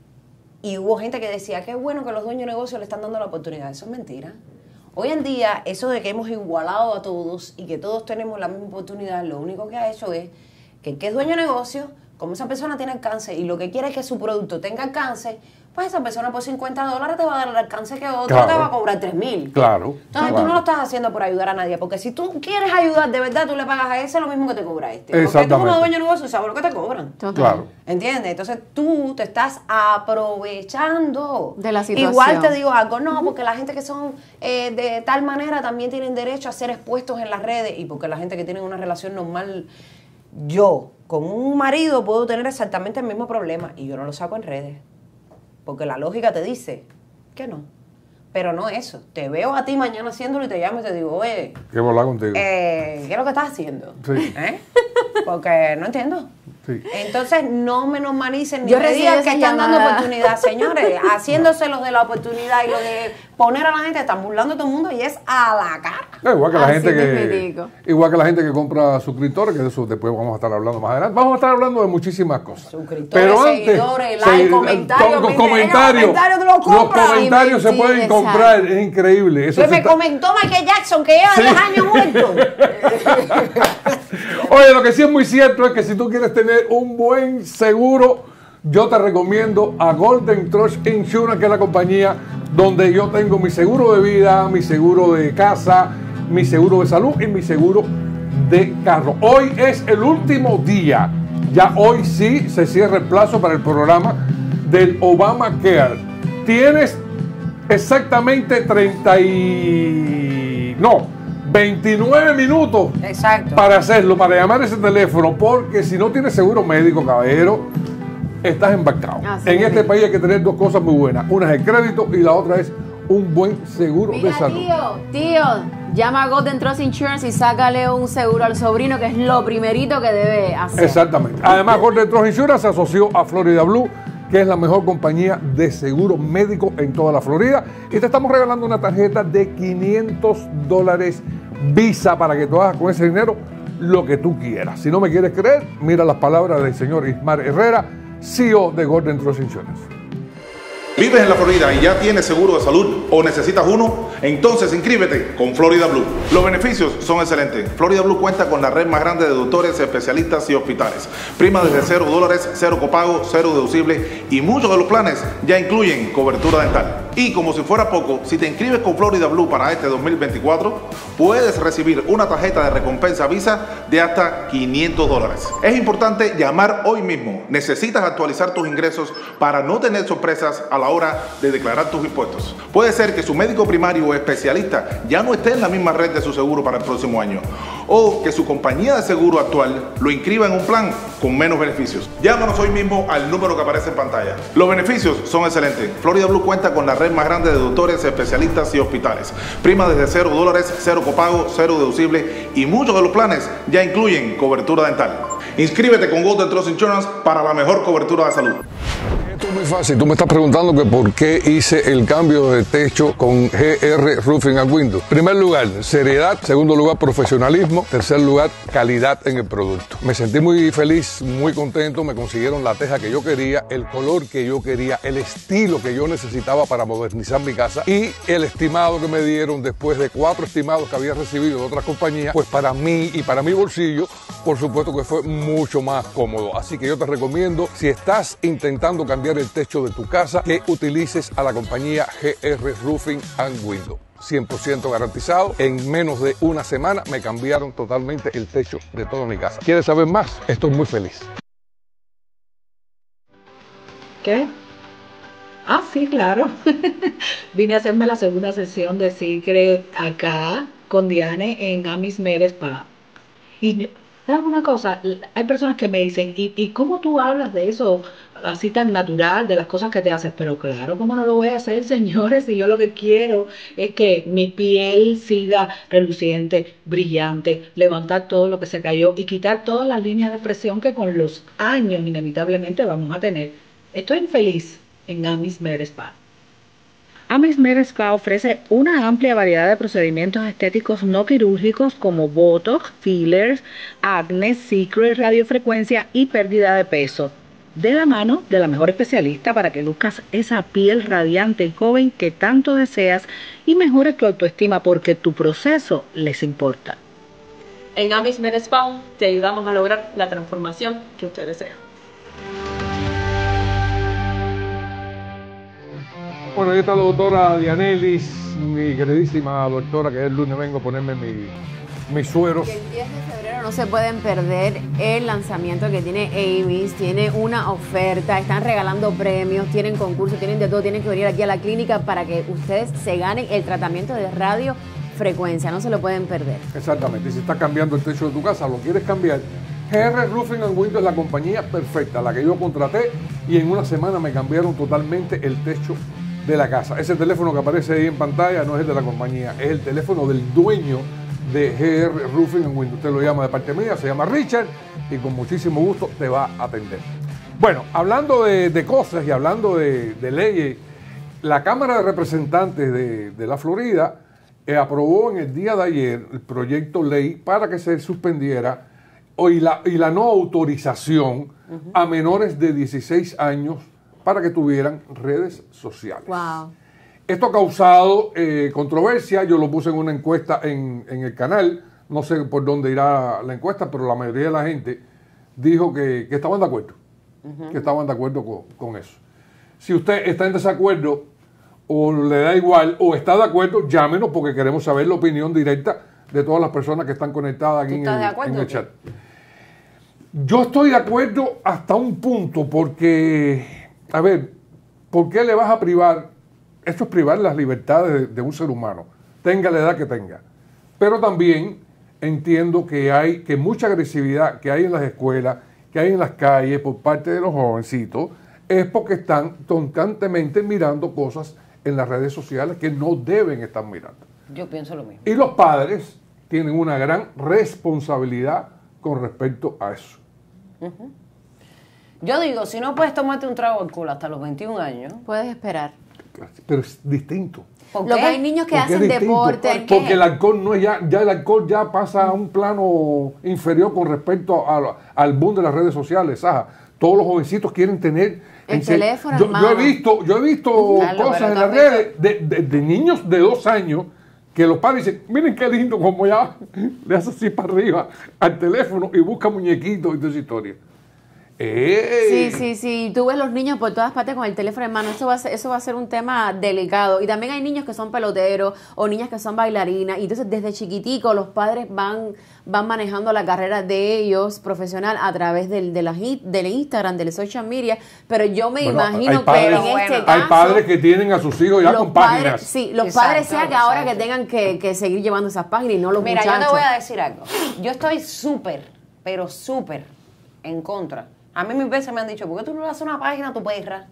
Y hubo gente que decía, qué bueno que los dueños de negocios le están dando la oportunidad. Eso es mentira. Hoy en día, eso de que hemos igualado a todos y que todos tenemos la misma oportunidad, lo único que ha hecho es que el que es dueño de negocio, como esa persona tiene alcance y lo que quiere es que su producto tenga alcance, pues esa persona por cincuenta dólares te va a dar el alcance que otro Claro. te va a cobrar tres mil. Claro. Entonces claro. tú no lo estás haciendo por ayudar a nadie, porque si tú quieres ayudar de verdad, tú le pagas a ese lo mismo que te cobra este. Porque tú Exactamente. como dueño de negocio sabes lo que te cobran. Total. Claro. ¿Entiendes? Entonces tú te estás aprovechando De la situación. Igual te digo algo, no, porque la gente que son eh, de tal manera también tienen derecho a ser expuestos en las redes y porque la gente que tiene una relación normal, yo con un marido puedo tener exactamente el mismo problema y yo no lo saco en redes. Porque la lógica te dice que no. Pero no eso. Te veo a ti mañana haciéndolo y te llamo y te digo, oye, ¿Qué volar contigo? eh, ¿qué es lo que estás haciendo? Sí. ¿Eh? Porque no entiendo. Sí. Entonces no me normalicen ni Yo me recibí digan que esa están dando llamada. oportunidad, señores. Haciéndose los de la oportunidad y lo de poner a la gente, están burlando a todo el mundo y es a la cara. No, igual que la Así gente que mismitico. igual que la gente que compra suscriptores, que de eso después vamos a estar hablando más adelante. Vamos a estar hablando de muchísimas cosas. Suscriptores, seguidores, like, comentarios, con- me comentarios. interesa, comentarios tú los Los compras. comentarios se Sí, pueden exacto. comprar, es increíble. Eso Pues se me está- comentó Michael Jackson que lleva Sí. diez años muerto. Oye, lo que sí es muy cierto es que si tú quieres tener un buen seguro, yo te recomiendo a Golden Trust Insurance, que es la compañía donde yo tengo mi seguro de vida, mi seguro de casa, mi seguro de salud y mi seguro de carro. Hoy es el último día. Ya hoy sí se cierra el plazo para el programa del Obamacare. Tienes exactamente treinta y... no, veintinueve minutos Exacto. para hacerlo, para llamar ese teléfono, porque si no tienes seguro médico, caballero, estás embarcado. Así En es. este país hay que tener dos cosas muy buenas. Una es el crédito y la otra es un buen seguro de Mira, salud. tío, tío, llama a Golden Trust Insurance y sácale un seguro al sobrino, que es lo primerito que debe hacer. Exactamente. Además, Golden Trust Insurance se asoció a Florida Blue, que es la mejor compañía de seguro médico en toda la Florida. Y te estamos regalando una tarjeta de quinientos dólares Visa para que tú hagas con ese dinero lo que tú quieras. Si no me quieres creer, mira las palabras del señor Ismar Herrera, C E O de Golden Trust Insurance. ¿Vives en la Florida y ya tienes seguro de salud o necesitas uno? Entonces inscríbete con Florida Blue. Los beneficios son excelentes. Florida Blue cuenta con la red más grande de doctores, especialistas y hospitales. Prima desde cero dólares, cero copago, cero deducible y muchos de los planes ya incluyen cobertura dental. Y como si fuera poco, si te inscribes con Florida Blue para este dos mil veinticuatro, puedes recibir una tarjeta de recompensa Visa de hasta quinientos dólares. Es importante llamar hoy mismo. Necesitas actualizar tus ingresos para no tener sorpresas a la hora de declarar tus impuestos. Puede ser que su médico primario o especialista ya no esté en la misma red de su seguro para el próximo año, o que su compañía de seguro actual lo inscriba en un plan con menos beneficios. Llámanos hoy mismo al número que aparece en pantalla. Los beneficios son excelentes. Florida Blue cuenta con la red más grande de doctores, especialistas y hospitales. Prima desde cero dólares, cero copago, cero deducible y muchos de los planes ya incluyen cobertura dental. Inscríbete con Golden Trust Insurance para la mejor cobertura de salud. Esto es muy fácil. Tú me estás preguntando que por qué hice el cambio de techo con G R Roofing and Windows. Primer lugar, seriedad. Segundo lugar, profesionalismo. Tercer lugar, calidad en el producto. Me sentí muy feliz, muy contento. Me consiguieron la teja que yo quería, el color que yo quería, el estilo que yo necesitaba para modernizar mi casa y el estimado que me dieron después de cuatro estimados que había recibido de otras compañías. Pues para mí y para mi bolsillo, por supuesto que fue mucho más cómodo. Así que yo te recomiendo, si estás intentando cambiar el techo de tu casa, que utilices a la compañía G R Roofing and Windows. cien por ciento garantizado. En menos de una semana me cambiaron totalmente el techo de toda mi casa. ¿Quieres saber más? Estoy muy feliz. ¿Qué? Ah, sí, claro. Vine a hacerme la segunda sesión de Secret acá con Diane en Amis Med Spa. Y ¿sabes una cosa? Hay personas que me dicen, ¿y, ¿y cómo tú hablas de eso así tan natural, de las cosas que te haces? Pero claro, ¿cómo no lo voy a hacer, señores? Si yo lo que quiero es que mi piel siga reluciente, brillante, levantar todo lo que se cayó y quitar todas las líneas de expresión que con los años inevitablemente vamos a tener. Estoy feliz en Amis Med Spa. Amis Med Spa ofrece una amplia variedad de procedimientos estéticos no quirúrgicos como Botox, fillers, acné, Secret, radiofrecuencia y pérdida de peso. De la mano de la mejor especialista para que luzcas esa piel radiante y joven que tanto deseas y mejores tu autoestima porque tu proceso les importa. En Amis Med Spa te ayudamos a lograr la transformación que usted desea. Bueno, ahí está la doctora Dianelis, mi queridísima doctora, que el lunes vengo a ponerme mi, mis sueros. Y el diez de febrero no se pueden perder el lanzamiento que tiene Amis. Tiene una oferta, están regalando premios, tienen concursos, tienen de todo. Tienen que venir aquí a la clínica para que ustedes se ganen el tratamiento de radiofrecuencia. No se lo pueden perder. Exactamente. Y si estás cambiando el techo de tu casa, lo quieres cambiar, G R Roofing and Windows es la compañía perfecta, la que yo contraté, y en una semana me cambiaron totalmente el techo de la casa. Ese teléfono que aparece ahí en pantalla no es el de la compañía, es el teléfono del dueño de G R Roofing and Windows. Usted lo llama de parte mía, se llama Richard y con muchísimo gusto te va a atender. Bueno, hablando de, de cosas y hablando de, de leyes, la Cámara de Representantes de, de la Florida eh, aprobó en el día de ayer el proyecto ley para que se suspendiera y la, y la no autorización uh-huh. a menores de dieciséis años para que tuvieran redes sociales. Wow. Esto ha causado eh, controversia. Yo lo puse en una encuesta en, en el canal, no sé por dónde irá la encuesta, pero la mayoría de la gente dijo que, que estaban de acuerdo, uh-huh. que estaban de acuerdo con, con eso. Si usted está en desacuerdo, o le da igual, o está de acuerdo, llámenos porque queremos saber la opinión directa de todas las personas que están conectadas aquí en el, en el chat. Yo estoy de acuerdo hasta un punto porque, a ver, ¿por qué le vas a privar? Esto es privar las libertades de, de un ser humano, tenga la edad que tenga. Pero también entiendo que hay que mucha agresividad que hay en las escuelas, que hay en las calles por parte de los jovencitos, es porque están constantemente mirando cosas en las redes sociales que no deben estar mirando. Yo pienso lo mismo. Y los padres tienen una gran responsabilidad con respecto a eso. Uh-huh. Yo digo, si no puedes tomarte un trago de alcohol hasta los veintiún años, puedes esperar. Pero es distinto. ¿Por Lo que hay niños que hacen deporte. Porque ¿qué? El alcohol no es ya, ya el alcohol ya pasa a un plano inferior con respecto a, a, al boom de las redes sociales, Saja. Todos los jovencitos quieren tener el teléfono. Yo, yo he visto, yo he visto claro, cosas en las redes de, de, de niños de dos años que los padres dicen, miren qué lindo, como ya le hace así para arriba al teléfono y busca muñequitos y toda esa historia. ¡Ey! Sí, sí, sí. Tú ves los niños por todas partes con el teléfono en mano. Eso va a ser, eso va a ser un tema delicado. Y también hay niños que son peloteros o niñas que son bailarinas. Y entonces desde chiquitico los padres van, van manejando la carrera de ellos profesional a través del, de la, del Instagram, del social media. Pero yo me bueno, imagino padres, que en este bueno, caso... Hay padres que tienen a sus hijos ya con padres, páginas. Sí, los exacto, padres sea que exacto. ahora que tengan que, que seguir llevando esas páginas y no los Mira, muchachos. yo te voy a decir algo. Yo estoy súper, pero súper en contra. A mí mil veces me han dicho, ¿por qué tú no le haces una página a tu perra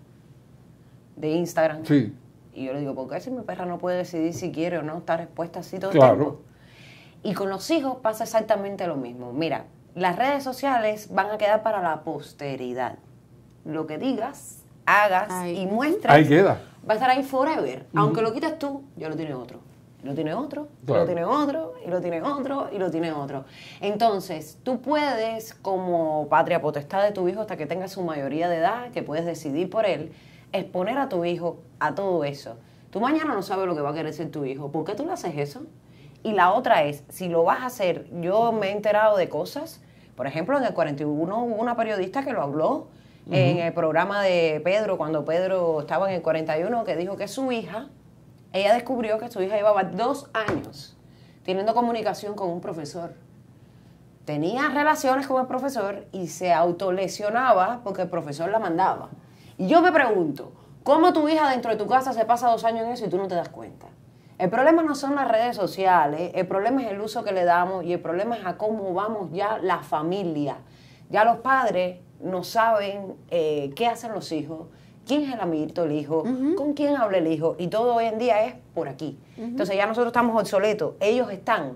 de Instagram? Sí. Y yo le digo, ¿por qué si mi perra no puede decidir si quiere o no estar expuesta así todo claro. el tiempo? Y con los hijos pasa exactamente lo mismo. Mira, las redes sociales van a quedar para la posteridad. Lo que digas, hagas Ay. y muestres ahí queda. Va a estar ahí forever. Uh-huh. Aunque lo quites tú, ya lo tiene otro. Lo tiene otro, claro. lo tiene otro, y lo tiene otro, y lo tiene otro. Entonces, tú puedes, como patria potestad de tu hijo hasta que tenga su mayoría de edad, que puedes decidir por él, exponer a tu hijo a todo eso. Tú mañana no sabes lo que va a querer ser tu hijo. ¿Por qué tú le haces eso? Y la otra es, si lo vas a hacer, yo me he enterado de cosas, por ejemplo, en el cuarenta y uno hubo una periodista que lo habló, uh-huh. en el programa de Pedro, cuando Pedro estaba en el cuarenta y uno, que dijo que su hija... Ella descubrió que su hija llevaba dos años teniendo comunicación con un profesor. Tenía relaciones con el profesor y se autolesionaba porque el profesor la mandaba. Y yo me pregunto, ¿cómo tu hija dentro de tu casa se pasa dos años en eso y tú no te das cuenta? El problema no son las redes sociales, el problema es el uso que le damos y el problema es a cómo vamos ya la familia. Ya los padres no saben eh, qué hacen los hijos, quién es el amiguito del hijo, uh-huh. con quién habla el hijo, y todo hoy en día es por aquí. Uh-huh. Entonces ya nosotros estamos obsoletos, ellos están.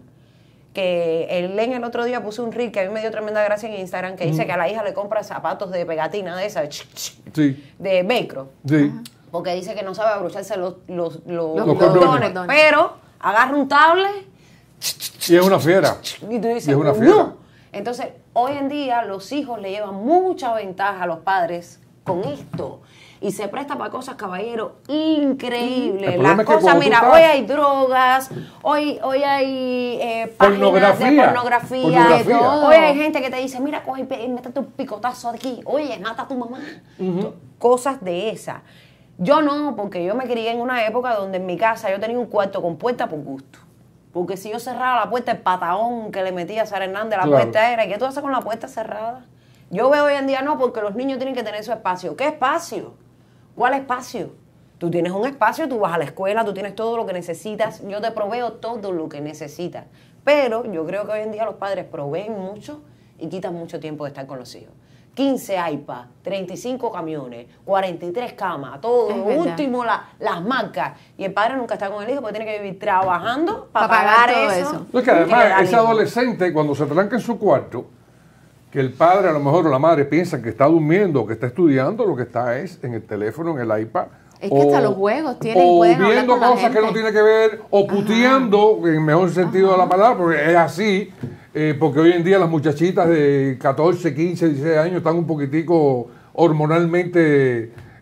Que el Len el otro día puso un reel que a mí me dio tremenda gracia en Instagram, que uh-huh. dice que a la hija le compra zapatos de pegatina de esa, sí. de velcro. Sí. Porque dice que no sabe abrocharse los, los, los, los, los cordones. cordones. Pero agarra un tablet y es una fiera. Y tú dices, y es una fiera. No. Entonces, hoy en día los hijos le llevan mucha ventaja a los padres con esto. Y se presta para cosas, caballero, increíbles. Las es que cosas, mira, estás... hoy hay drogas, hoy, hoy hay eh, páginas pornografía, de pornografía, pornografía. Todo. Hoy hay gente que te dice, mira, coge, métate un picotazo aquí, oye, mata a tu mamá. Uh-huh. Cosas de esas. Yo no, porque yo me crié en una época donde en mi casa yo tenía un cuarto con puerta por gusto. Porque si yo cerraba la puerta, el patagón que le metía a Sara Hernández, la claro. puerta era, ¿y qué tú haces con la puerta cerrada? Yo veo hoy en día no, porque los niños tienen que tener su espacio. ¿Qué espacio? ¿Cuál espacio? Tú tienes un espacio, tú vas a la escuela, tú tienes todo lo que necesitas. Yo te proveo todo lo que necesitas. Pero yo creo que hoy en día los padres proveen mucho y quitan mucho tiempo de estar con los hijos. quince iPads, treinta y cinco camiones, cuarenta y tres camas, todo lo último, la, las marcas. Y el padre nunca está con el hijo porque tiene que vivir trabajando para pa pagar, pagar todo eso. eso. No, es que además ese adolescente, cuando se tranca en su cuarto, que el padre a lo mejor o la madre piensa que está durmiendo o que está estudiando, lo que está es en el teléfono, en el iPad. Es que o, hasta los juegos tienen, o pueden viendo hablar con cosas que no tiene que ver, o puteando, en el mejor sentido Ajá. de la palabra, porque es así, eh, porque hoy en día las muchachitas de catorce, quince, dieciséis años están un poquitico hormonalmente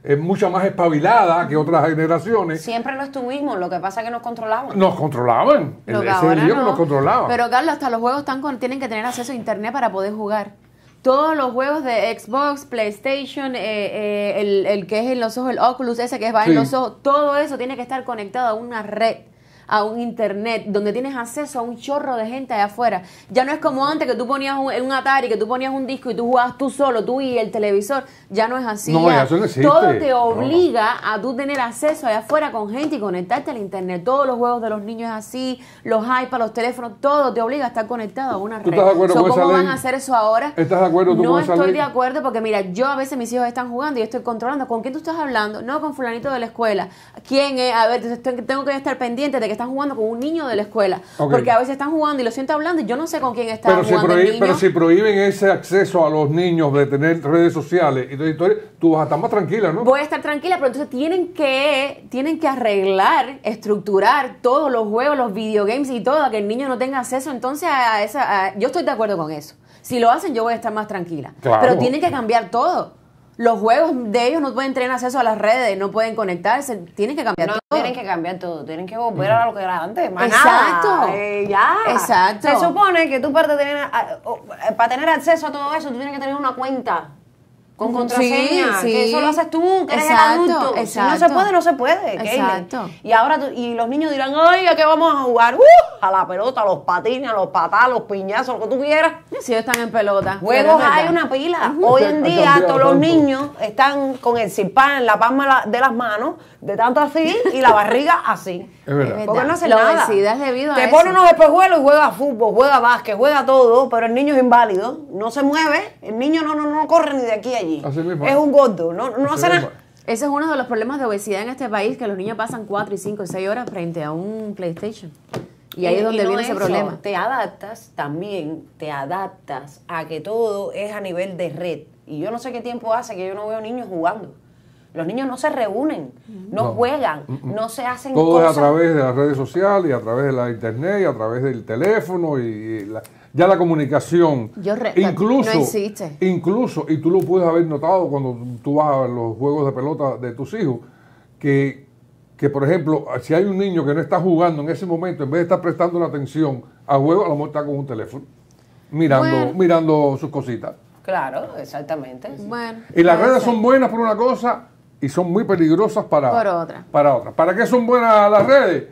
es mucha más espabilada que otras generaciones. Siempre lo estuvimos, lo que pasa es que nos controlaban. Nos controlaban. Lo El- que ese ahora lío que no. nos controlaba. Pero Carlos, hasta los juegos están con- tienen que tener acceso a internet para poder jugar. Todos los juegos de Xbox, PlayStation, eh, eh, el, el que es en los ojos, el Oculus, ese que va Sí. en los ojos, todo eso tiene que estar conectado a una red, a un internet, donde tienes acceso a un chorro de gente allá afuera. Ya no es como antes que tú ponías un, en un Atari, que tú ponías un disco y tú jugabas tú solo, tú y el televisor. Ya no es así. No, ya. ya eso no existe. Todo te No. obliga a tú tener acceso allá afuera con gente y conectarte al internet. Todos los juegos de los niños es así, los iPads, los teléfonos, todo te obliga a estar conectado a una red. ¿Tú estás de acuerdo So, con esa ¿Cómo ley? van a hacer eso ahora? ¿Estás de acuerdo tú No con esa estoy ley? de acuerdo porque mira, yo a veces mis hijos están jugando y yo estoy controlando. ¿Con quién tú estás hablando? No, con fulanito de la escuela. ¿Quién es? A ver, entonces tengo- tengo que estar pendiente de que están jugando con un niño de la escuela. Ok. Porque a veces están jugando y lo siento hablando y yo no sé con quién está Pero si, jugando el prohí- niño. pero si prohíben ese acceso a los niños de tener redes sociales y toda la historia, tú vas a estar más tranquila, ¿no? Voy a estar tranquila, pero entonces tienen que, tienen que arreglar, estructurar todos los juegos, los videogames y todo, a que el niño no tenga acceso entonces a esa... a- yo estoy de acuerdo con eso. Si lo hacen, yo voy a estar más tranquila. Claro. Pero tienen que cambiar todo. Los juegos de ellos no pueden tener acceso a las redes, no pueden conectarse, tienen que cambiar No, todo. tienen que cambiar todo, tienen que volver a lo que era antes. Más Exacto. nada. Eh, ya. Exacto. Se supone que tú para tener, a- o- eh, para tener acceso a todo eso, tú tienes que tener una cuenta con contraseña. Sí, sí. Que eso lo haces tú, que eres el Exacto, adulto. Si no exacto. se puede, no se puede. Keilen. Exacto. Y ahora tú- y los niños dirán, ay, ¿a qué vamos a jugar? ¡Uh! A la pelota, a los patines, a los patas, a los piñazos, lo que tú quieras. Si ellos están en pelota. Juegos Pero es hay verdad. una pila. Hoy en Ha día cambiado todos los tanto. niños están con el zipán en la palma de la- de las manos, de tanto así, y la barriga así. Es verdad. Es Porque no hacen La nada. obesidad es debido a Te eso. pone unos espejuelos y juega fútbol, juega básquet, juega todo, pero el niño es inválido, no se mueve, el niño no, no, no corre ni de aquí a allí. Así mismo. Es un gordo, no, no Así hace mismo. nada. Ese es uno de los problemas de obesidad en este país, que los niños pasan cuatro y cinco y seis horas frente a un PlayStation. Y ahí es donde no viene ese eso, problema. Te adaptas también, te adaptas a que todo es a nivel de red. Y yo no sé qué tiempo hace que yo no veo niños jugando. Los niños no se reúnen, no, No. juegan, no se hacen Todo cosas. es a través de las redes sociales y a través de la internet y a través del teléfono y, y la- ya la comunicación. Yo re- incluso, no existe. incluso, y tú lo puedes haber notado cuando tú vas a los juegos de pelota de tus hijos, que, que por ejemplo, si hay un niño que no está jugando en ese momento, en vez de estar prestando la atención al juego, a lo mejor está con un teléfono, mirando, Bueno. mirando sus cositas. Claro, exactamente. Bueno. Y las puede redes ser. son buenas por una cosa y son muy peligrosas para, Por otra. para otra. ¿Para qué son buenas las redes?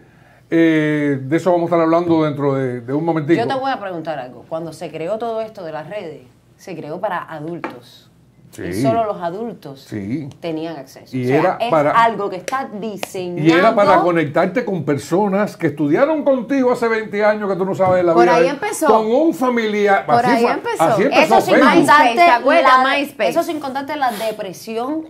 Eh, de eso vamos a estar hablando dentro de, de un momentito. Yo te voy a preguntar algo. Cuando se creó todo esto de las redes, se creó para adultos. Sí. Y solo los adultos Sí. tenían acceso. Y o sea, era es para- algo que está diseñado. Y era para conectarte con personas que estudiaron contigo hace veinte años que tú no sabes de la Por vida. ahí de- empezó. Con un familiar. Por Así ahí fue- empezó. Así empezó Eso sin, Facebook. contarte ¿te acuerdas? la, MySpace. eso sin contarte la depresión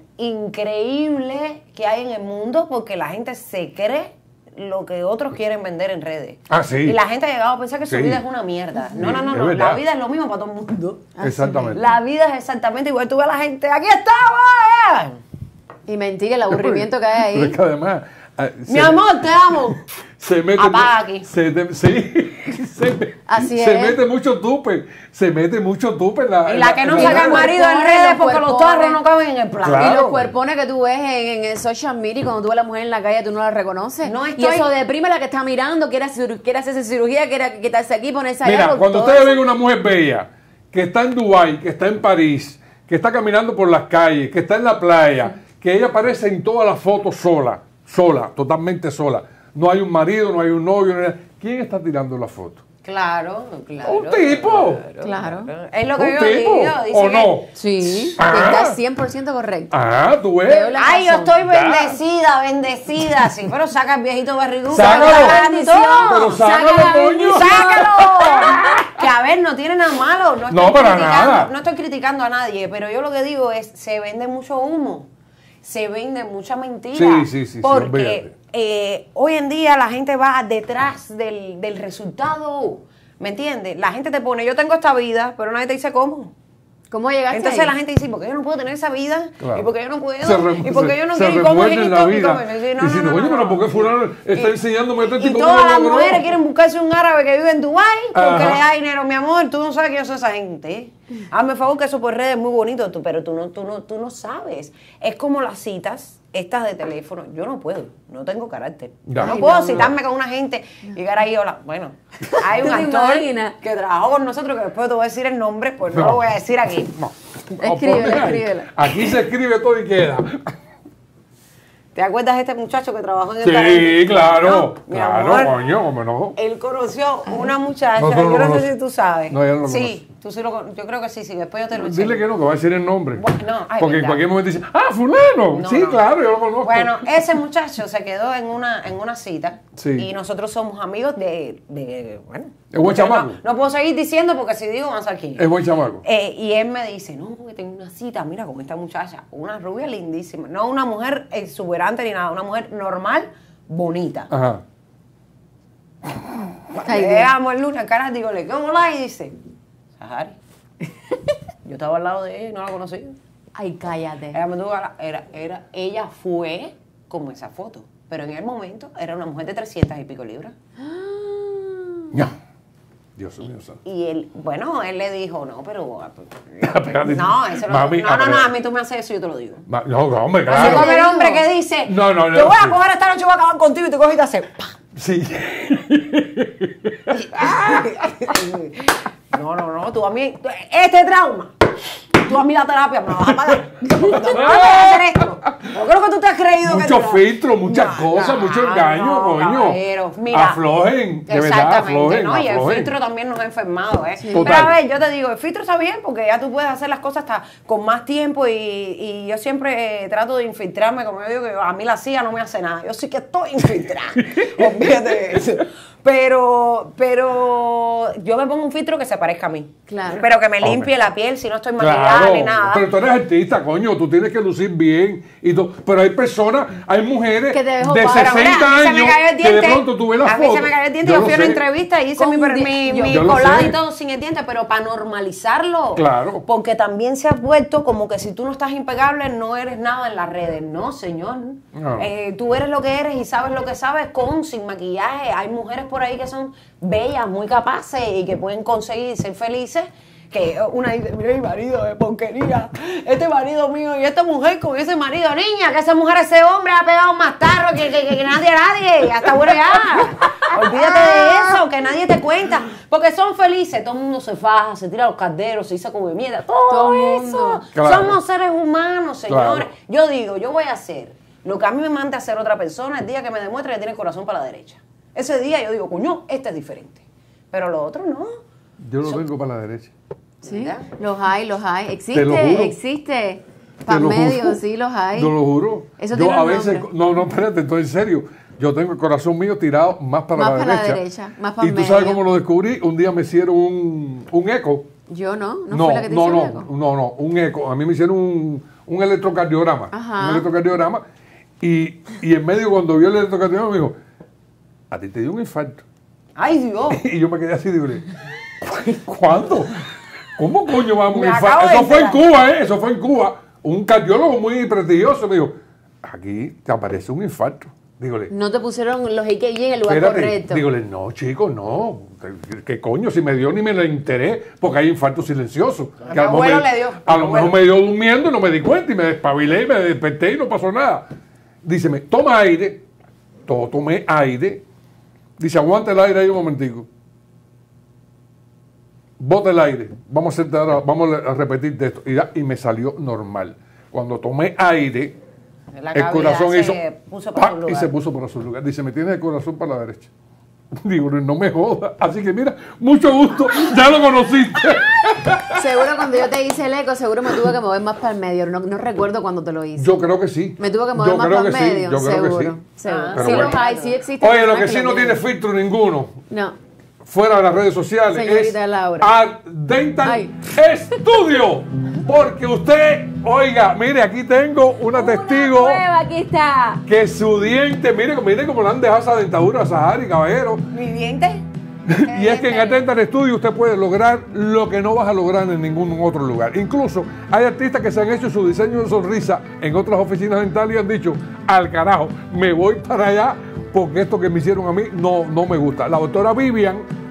increíble que hay en el mundo porque la gente se cree lo que otros quieren vender en redes. Ah, sí. Y la gente ha llegado a pensar que su Sí. vida es una mierda. No, no, no, es no. verdad. La vida es lo mismo para todo el mundo. Exactamente. La vida es exactamente igual. Tú ves a la gente, aquí estamos. Y mentira, el aburrimiento que hay Pero es ahí. que además. eh, Mi se- amor, te amo. Se mete, Apaga aquí. Se, te- sí, se, me- Así se es. mete mucho tupe. Se mete mucho tupe en la. Y en la que no en saca la- el los marido en cuerpones, redes los porque los cuerpones. tarros no caben en el plan. Claro. Y los cuerpones que tú ves en, en el social media, y cuando tú ves a la mujer en la calle, tú no la reconoces. No Y estoy- eso deprime a la que está mirando, quiere, hacer- quiere hacerse cirugía, quiere quitarse aquí, ponerse allá. Mira, por cuando todo ustedes eso. ven una mujer bella que está en Dubái, que está en París, que está caminando por las calles, que está en la playa, que ella aparece en todas las fotos sola, sola, totalmente sola. No hay un marido, no hay un novio. No hay- ¿Quién está tirando la foto? Claro, claro. Un tipo. Claro. Es lo que ¿Un yo tipo? digo. Dice ¿O que- no? Sí, Ah. está cien por ciento correcto. Ah, tú ves. Veo la- Ay, yo razón. estoy Ya. bendecida, bendecida. Sí, pero saca el viejito barrigudo. Sácalo. Sácalo. Pero sácalo, Saca la coño. bendición. ¡Sácalo! Que a ver, no tiene nada malo. No, estoy No, para criticando- nada. No estoy criticando a nadie, pero yo lo que digo es, se vende mucho humo. Se vende mucha mentira. Sí, sí, sí, sí, Porque olvídate. eh, hoy en día la gente va detrás del, del resultado. ¿Me entiendes? La gente te pone, yo tengo esta vida, pero nadie te dice cómo. ¿Cómo llegaste Entonces ahí? la gente dice, ¿por qué yo no puedo tener esa vida? Claro. ¿Y por qué yo no puedo? Se re- ¿Y por qué yo no se- quiero? se ¿Y cómo es remuerde en esto? la ¿Y vida. cómo es? Sí, no, Y si no, no, no, oye, no, pero no. ¿por qué fulano está Y- enseñándome esto? Y cómo todas lo las logró? mujeres quieren buscarse un árabe que vive en Dubái porque Ajá. le da dinero, mi amor. Tú no sabes que yo soy esa gente. Hazme favor que eso por redes es muy bonito, tú- pero tú no, tú, no, tú no sabes. Es como las citas, estas de teléfono. Yo no puedo, no tengo carácter. Ya. Yo no Ay, puedo no, no. citarme con una gente, llegar ahí, hola. Bueno, hay un ¿Tú te actor imaginas? que trabajó con nosotros, que después te voy a decir el nombre, pues no, No. lo voy a decir aquí. No. Escríbela, Ponle ahí. escríbela. Aquí se escribe todo y queda. ¿Te acuerdas de este muchacho que trabajó en el Sí, talento? claro. No, mi Claro, amor. coño, cómo no. Él conoció una muchacha, No, tú no lo yo no sé conoces. si tú sabes. No, ella no lo Sí, tú sí lo conoces. Yo creo que sí, sí, después yo te lo Dile enseño. que no, que va a decir el nombre. Bueno, no, ay, Porque en verdad. cualquier momento dice, ah, fulano. No, sí, no. claro, yo lo conozco. Bueno, ese muchacho se quedó en una, en una cita Sí. y nosotros somos amigos de, de bueno. Es buen no, chamaco. no puedo seguir diciendo porque si digo van a saber quién es. Es buen chamaco. Eh, y él me dice, no, porque tengo una cita, mira con esta muchacha, una rubia lindísima, no una mujer exuberante ni nada, una mujer normal, bonita. Ajá. Ay, Dios. Llegamos el lunes, cara, digo, le ¿cómo la? Y dice, Sahari. Yo estaba al lado de ella y no la conocí. Ay, cállate. Ella me tuvo que hablar, era, era, ella fue como esa foto, pero en el momento era una mujer de trescientas y pico libras. Ya. Dios mío, santo. Y él, bueno, él le dijo, no, pero... Espérate. No, eso no, Mami, no, no, no, espérate. a mí tú me haces eso y yo te lo digo. Ma- No, hombre, Así claro. como el hombre que dice, No, no, no, te voy a sí. coger esta noche, voy a acabar contigo y te coges y te hace... ¡pam! Sí. No, no, no, tú a mí, este trauma, tú a mí la terapia me la vas a pagar. No me vas a hacer esto. Yo creo que tú te has creído que... Muchos tú- filtros, muchas No, cosas, no, mucho engaño, no, coño. caballero, mira. Aflojen, de verdad, Exactamente, aflojen, ¿no? Y el aflojen. filtro también nos ha enfermado, ¿eh? Total. Pero a ver, yo te digo, el filtro está bien porque ya tú puedes hacer las cosas hasta con más tiempo y, y yo siempre eh, trato de infiltrarme, como yo digo, que a mí la C I A no me hace nada. Yo sí que estoy infiltrada. Olvídate de eso. Pero, pero yo me pongo un filtro que se parezca a mí. Claro. Pero que me Hombre. limpie la piel si no estoy maquillada Claro, ni nada. pero tú eres artista, coño, tú tienes que lucir bien y todo. Pero hay personas, hay mujeres Que te dejo de para- Pero mira, sesenta a mí se me años cayó el que de diente. pronto tú ves la A mí foto. se me cayó el diente. Yo Yo lo fui a una sé. entrevista y hice Con mi, un di- mi, yo- mi Yo lo colada sé. y todo sin el diente, pero para normalizarlo. Claro. Porque también se ha vuelto como que si tú no estás impecable, no eres nada en las redes. No, señor. No. Eh, tú eres lo que eres y sabes lo que sabes con, sin maquillaje. Hay mujeres por ahí que son bellas, muy capaces y que pueden conseguir ser felices. Que una dice, mira mi marido de porquería, este marido mío y esta mujer con ese marido, niña, que esa mujer, ese hombre ha pegado más tarro que, que, que, que nadie, nadie, ya está bueno ya. Olvídate de eso, que nadie te cuenta, porque son felices, todo el mundo se faja, se tira los calderos, se hizo come mierda, todo, Todo el eso. mundo. Claro. Somos seres humanos, señores. Claro. Yo digo, yo voy a hacer lo que a mí me mande a hacer otra persona el día que me demuestre que tiene el corazón para la derecha. Ese día yo digo, coño, este es diferente. Pero lo otro no. Yo lo tengo para la derecha. Sí, ¿Verdad? los hay, los hay. Te lo juro. Existe, existe. Para Te lo medio, juro. sí, los hay. Te lo juro. Eso yo tiene a un veces, nombre. no, no, espérate, estoy en serio. Yo tengo el corazón mío tirado más para, Más la, para la derecha. derecha, más para Y tú medio. sabes cómo lo descubrí. Un día me hicieron un, un eco. Yo no, no, No, fue la que te no, hizo no, el eco. no, no, un eco. A mí me hicieron un, un electrocardiograma. Ajá. Un electrocardiograma. Y, y en medio, cuando vio el electrocardiograma, me dijo, a ti te dio un infarto. Ay, Dios. Y yo me quedé así, digo, ¿cuándo? ¿Cómo coño vamos a un Me acabo infarto? de Eso fue en enterar. Cuba, ¿eh? Eso fue en Cuba. Un cardiólogo muy prestigioso me dijo, aquí te aparece un infarto. Dígole, No te pusieron los E K G en el lugar espérate. correcto. Dígole, no, chico, no. ¿Qué coño? Si me dio ni me lo enteré, porque hay infartos silenciosos. A Que mi lo abuelo mejor me- le dio. A Mi lo mejor abuelo. me dio durmiendo y no me di cuenta y me despabilé y me desperté y no pasó nada. Díceme, toma aire. Todo, tomé aire. Dice, aguanta el aire ahí un momentico. Bota el aire. Vamos a, hacer ahora, vamos a repetir esto. Y, ya- y me salió normal. Cuando tomé aire, La el cavidad corazón se hizo puso para ¡pac! su Y lugar. se puso para su lugar. Dice, me tienes el corazón para la derecha. Digo, no me jodas. Así que mira, mucho gusto. Ya lo conociste. Seguro cuando yo te hice el eco, seguro me tuve que mover más para el medio. No, no recuerdo cuando te lo hice. Yo creo que sí. Me tuve que mover Yo más creo para el que sí, medio. yo creo que seguro. sí. seguro. Ah, pero sí bueno. los hay, sí existen. Oye, lo personas que sí lo no tiene tienen. filtro ninguno, No. fuera de las redes sociales, Señorita es Laura. Art Dental Ay. Studio. Porque usted, oiga, mire, aquí tengo una testigo Prueba, aquí está. que su diente, mire, mire cómo le han dejado esa dentadura a Sahari, caballero. ¿Mi diente? Y es que en Art Dental Studio usted puede lograr lo que no vas a lograr en ningún otro lugar. Incluso hay artistas que se han hecho su diseño de sonrisa en otras oficinas dentales y han dicho, al carajo, me voy para allá porque esto que me hicieron a mí no, no me gusta. La doctora Vivian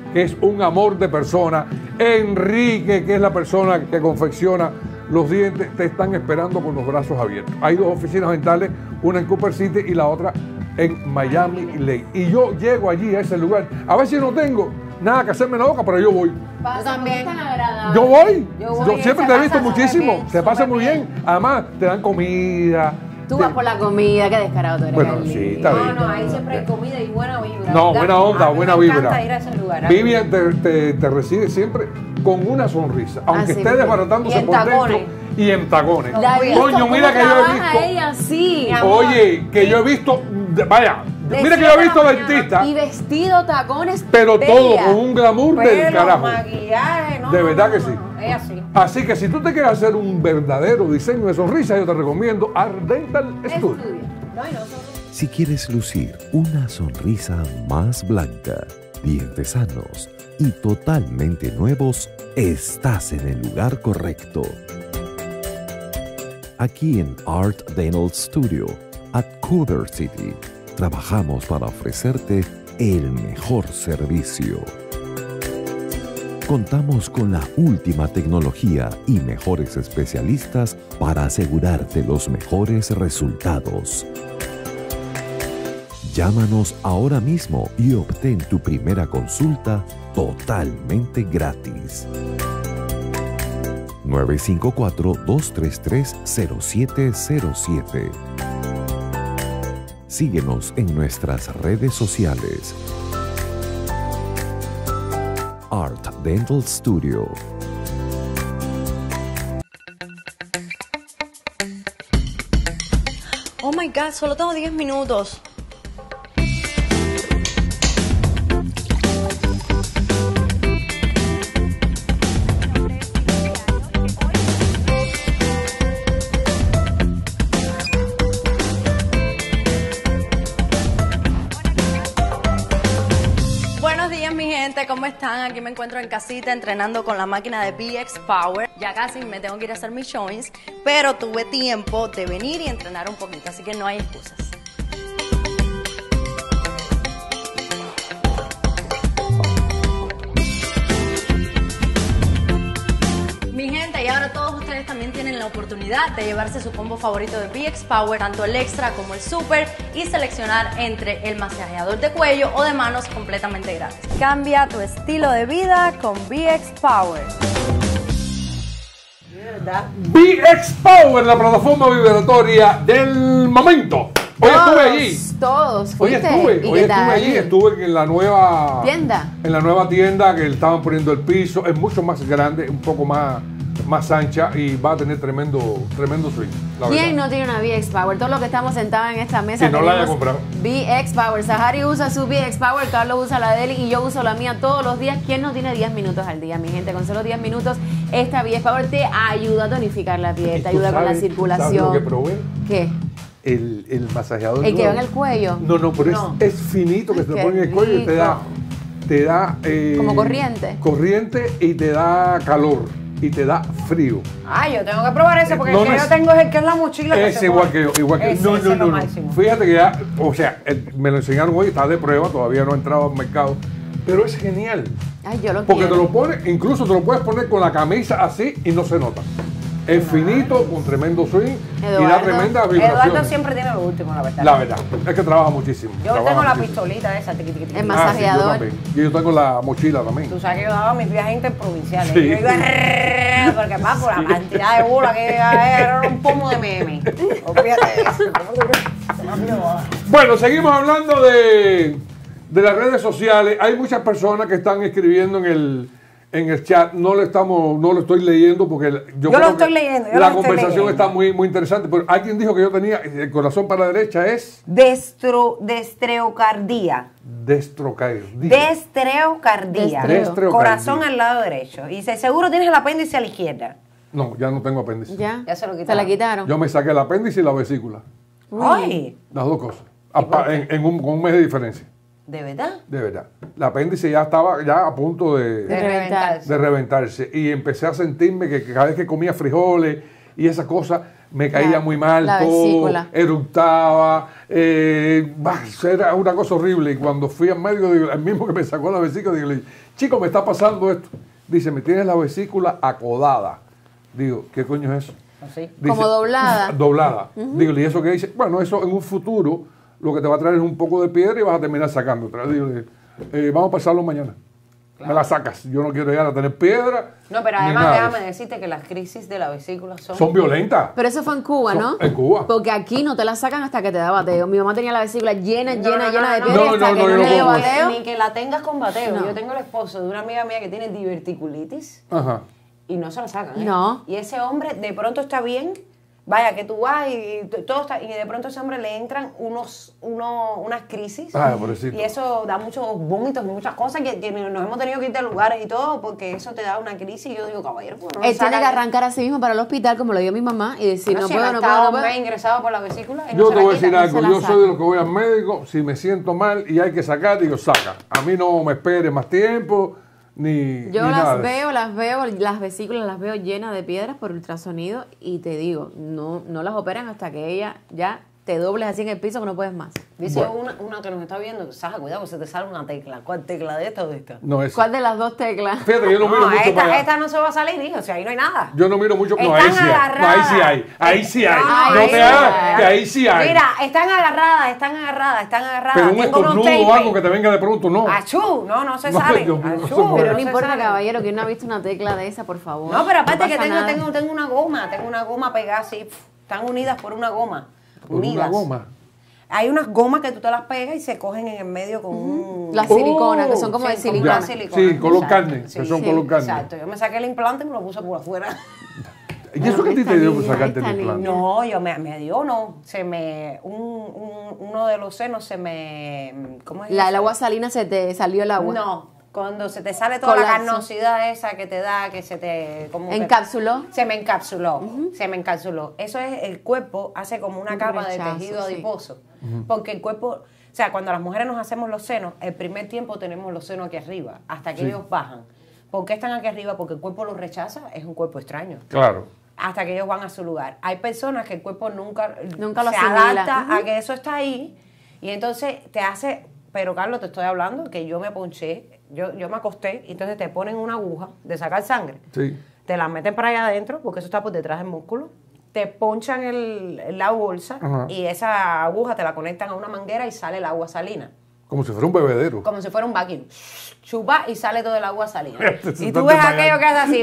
que es un amor de persona. Enrique, que es la persona que confecciona los dientes, te están esperando con los brazos abiertos. Hay dos oficinas dentales, una en Cooper City y la otra en Miami Lake. Y yo llego allí a ese lugar, a ver si no tengo nada que hacerme en la boca, pero yo voy. Yo también. Yo voy. Yo Yo, voy, siempre se te he visto pasa muchísimo. súper bien, Se pasa súper muy bien. Además, te dan comida. Tú te- vas por la comida, qué descarado tú eres. Bueno, Carly. sí, está No, bien. no, ahí siempre hay comida y buena vibra. No, ¿verdad? buena onda, A mí buena me vibra. encanta ir a ese lugar. Vivian te, te- te recibe siempre con una sonrisa, aunque Así esté mismo. desbaratándose Y en por tacones. dentro y en tacones. La he visto Coño, cómo mira que yo he trabaja visto. ella así. Mi amor. Oye, que yo he visto, de- vaya, De mira que siete yo he de visto la mañana. dentista, Y vestido, tacones, pero todo bella. con un glamour del Pelo, carajo. maquillaje, no. De no, verdad no, que no, sí. no, es así. Así que si tú te quieres hacer un verdadero diseño de sonrisa, yo te recomiendo Art Dental Studio. Estudio. No, y no, son- Si quieres lucir una sonrisa más blanca, dientes sanos y totalmente nuevos, estás en el lugar correcto. Aquí en Art Dental Studio, at Culver City, trabajamos para ofrecerte el mejor servicio. Contamos con la última tecnología y mejores especialistas para asegurarte los mejores resultados. Llámanos ahora mismo y obtén tu primera consulta totalmente gratis. nueve cinco cuatro, dos tres tres, cero siete cero siete. Síguenos en nuestras redes sociales. Art Dental Studio. Oh my God, solo tengo diez minutos. Buenos días, mi gente, ¿cómo están? Aquí me encuentro en casita entrenando con la máquina de B X Power. Ya casi me tengo que ir a hacer mis showings, pero tuve tiempo de venir y entrenar un poquito, así que no hay excusas. Mi gente, y ahora todos ustedes también tienen la oportunidad de llevarse su combo favorito de B X Power, tanto el extra como el super, y seleccionar entre el masajeador de cuello o de manos completamente gratis. Cambia tu estilo de vida con B X Power. B X Power, la plataforma vibratoria del momento. Hoy estuve allí. Todos, Hoy fuiste. estuve, ¿Y hoy qué estuve tal? allí, estuve en la nueva ¿Tienda? En la nueva tienda que le estaban poniendo el piso, es mucho más grande, un poco más, más ancha y va a tener tremendo, tremendo swing. La ¿Quién verdad. no tiene una B X Power? Todos los que estamos sentados en esta mesa Que no la haya tenemos comprado. B X Power. Sahari usa su B X Power, Carlos usa la de él y yo uso la mía todos los días. ¿Quién no tiene diez minutos al día, mi gente? Con solo diez minutos, esta B X Power te ayuda a tonificar la piel, te ¿Tú ayuda con la sabes- circulación. ¿sabes lo que probé? ¿Qué? El, el masajeador. ¿El que va en nuevo. el cuello? No, no, pero No. Es, es finito que Ay, se qué pone en el cuello y te da, te da eh, ¿Como corriente? Corriente y te da calor y te da frío. Ay, yo tengo que probar ese porque No, el que no yo es- tengo es el que es la mochila. que Es se igual pone. que yo, igual que Ese, no, ese no, es lo no, no. máximo. Fíjate que ya, o sea, el- me lo enseñaron hoy, está de prueba, todavía no ha entrado al mercado, pero es genial. Ay, yo lo Porque quiero. te lo pones, incluso te lo puedes poner con la camisa así y no se nota. Es finito, con tremendo swing y da Eduardo- tremenda Eduardo vibración. siempre tiene lo último, la verdad. La verdad, es que trabaja muchísimo. Yo trabaja tengo la muchísimo. pistolita esa, tiqui, tiqui, tiqui. El Ah, sí, yo también. Y yo tengo la mochila también. Tú sabes que yo daba mis viajes interprovinciales. Sí. Yo iba a... Porque, papo, la cantidad de bola que era un pomo de meme. Olvídate de eso. Bueno, seguimos hablando de, de las redes sociales. Hay muchas personas que están escribiendo en el, en el chat. No lo estamos, no lo estoy leyendo porque yo, Yo creo lo estoy que leyendo, yo la lo estoy conversación leyendo. está muy, muy interesante. Pero alguien dijo que yo tenía el corazón para la derecha es Destro, destreocardía. destrocardía. Destreocardía. Destreo. Corazón al lado derecho. Y dice, seguro tienes el apéndice a la izquierda. No, ya no tengo apéndice. ¿Ya? Ya se lo ¿Se quitaron. la quitaron? Yo me saqué el apéndice y la vesícula. Ay, Las dos cosas. Apa- En, en un, con un mes de diferencia. ¿de verdad? De verdad. El apéndice ya estaba ya a punto de, De reventar. de reventarse. Y empecé a sentirme que, que cada vez que comía frijoles y esa cosa me caía La- muy mal, la todo, vesícula. eructaba, eh, bah, era una cosa horrible. Y cuando fui al médico, digo, el mismo que me sacó la vesícula, digo, le dije, chico, me está pasando esto. Dice, me tienes la vesícula acodada. Digo, ¿qué coño es eso? Así. Dice, Como doblada. Doblada. Ujú. Digo, ¿y eso qué dice? Bueno, eso en un futuro lo que te va a traer es un poco de piedra y vas a terminar sacando. Digo, eh, vamos a pasarlo mañana. Me la sacas. Yo no quiero llegar a tener piedra. No, pero ni además nada de déjame eso. decirte que las crisis de la vesícula son... Son violentas. Pero eso fue en Cuba, Son- ¿no? en Cuba. Porque aquí no te la sacan hasta que te da bateo. Mi mamá tenía la vesícula llena, No, llena, no, llena no, de no, piedra y no, hasta no, que no, no, yo le no dio como bateo. Ni que la tengas con bateo. No. Yo tengo el esposo de una amiga mía que tiene diverticulitis Ajá. y no se la sacan. ¿eh? No. Y ese hombre de pronto está bien, vaya que tú vas y, y t- todo está, y de pronto a ese hombre le entran unos, uno, unas crisis. Ah, pobrecito. Y eso da muchos vómitos, muchas cosas que, que nos hemos tenido que ir de lugares y todo porque eso te da una crisis. Y yo digo, caballero, pues no me Él tiene sacan. que arrancar a sí mismo para el hospital, como lo dio mi mamá, y decir, No, no si puedo, él no ha puedo, estado no un puedo. mes ingresado por la vesícula y no Yo se te la voy a decir quitan, no algo, se la yo soy sacan. de los que voy al médico, si me siento mal y hay que sacar, digo, saca. A mí no me espere más tiempo, ni, Yo ni nada las de eso. veo, las veo, las vesículas las veo llenas de piedras por ultrasonido y te digo, no, no las operan hasta que ella ya te dobles así en el piso que no puedes más. Dice Bueno. una, una que nos está viendo, Saja, cuidado que se te sale una tecla. ¿Cuál tecla de esta o de esta? No, es, ¿Cuál de las dos teclas? fíjate, yo no miro No, mucho para esta, allá. esta no se va a salir, hijo, o sea, ahí no hay nada. Yo no miro mucho, no, Están ahí sí hay. No, agarradas. ahí sí hay. Ahí sí hay. No, No ahí te sí hagas, hay. que ahí sí hay. Mira, están agarradas, están agarradas, están agarradas. Pero un Tengo unos estornudo o tapes. algo que te venga de pronto, no. Achú, no, no se No, sale. Dios mío, no Achú, se puede. Pero no se importa, sale. caballero, que no ha visto una tecla de esa, por favor. No, pero aparte No que pasa tengo, nada. tengo, tengo una goma, tengo una goma pegada así, pf, están unidas por una goma. Por unidas. una goma. Hay unas gomas que tú te las pegas y se cogen en el medio con un... Las siliconas, que son como Sí, de con silicona. una silicona. Sí, color Exacto. carne, que son color carne. Exacto, yo me saqué el implante y me lo puse por afuera. ¿Y eso que a ti esta te dio por niña, sacarte el esta implante? niña. No, yo me, me dio, no. Se me... Un, un- uno de los senos se me... ¿Cómo es La, eso? el agua salina se te salió el agua. No, cuando se te sale toda la Colapso. carnosidad esa que te da, que se te... Como que- ¿Encapsuló? se me encapsuló, se me encapsuló. Eso es, el cuerpo hace como una Un capa rechazo, de tejido sí. adiposo. Porque el cuerpo, o sea, cuando las mujeres nos hacemos los senos, el primer tiempo tenemos los senos aquí arriba, hasta que Sí. ellos bajan. ¿Por qué están aquí arriba? Porque el cuerpo los rechaza, es un cuerpo extraño. Claro. Hasta que ellos van a su lugar. Hay personas que el cuerpo nunca, Nunca lo se asimila. adapta a Ujú. que eso está ahí y entonces te hace, pero Carlos, te estoy hablando que yo me ponché, yo, yo me acosté y entonces te ponen una aguja de sacar sangre, Sí. te la meten para allá adentro porque eso está por detrás del músculo, te ponchan el, la bolsa Ajá. y esa aguja te la conectan a una manguera y sale el agua salina. Como si fuera un bebedero. Como si fuera un vacuum. Chupa y sale todo el agua salina. Este se Y está tú ves desmayando. aquello que hace así.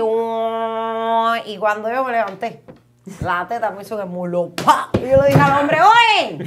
"Uah", y cuando yo me levanté, la teta me hizo que mulo. ¡Pa! Y yo le dije al hombre, ¡oye!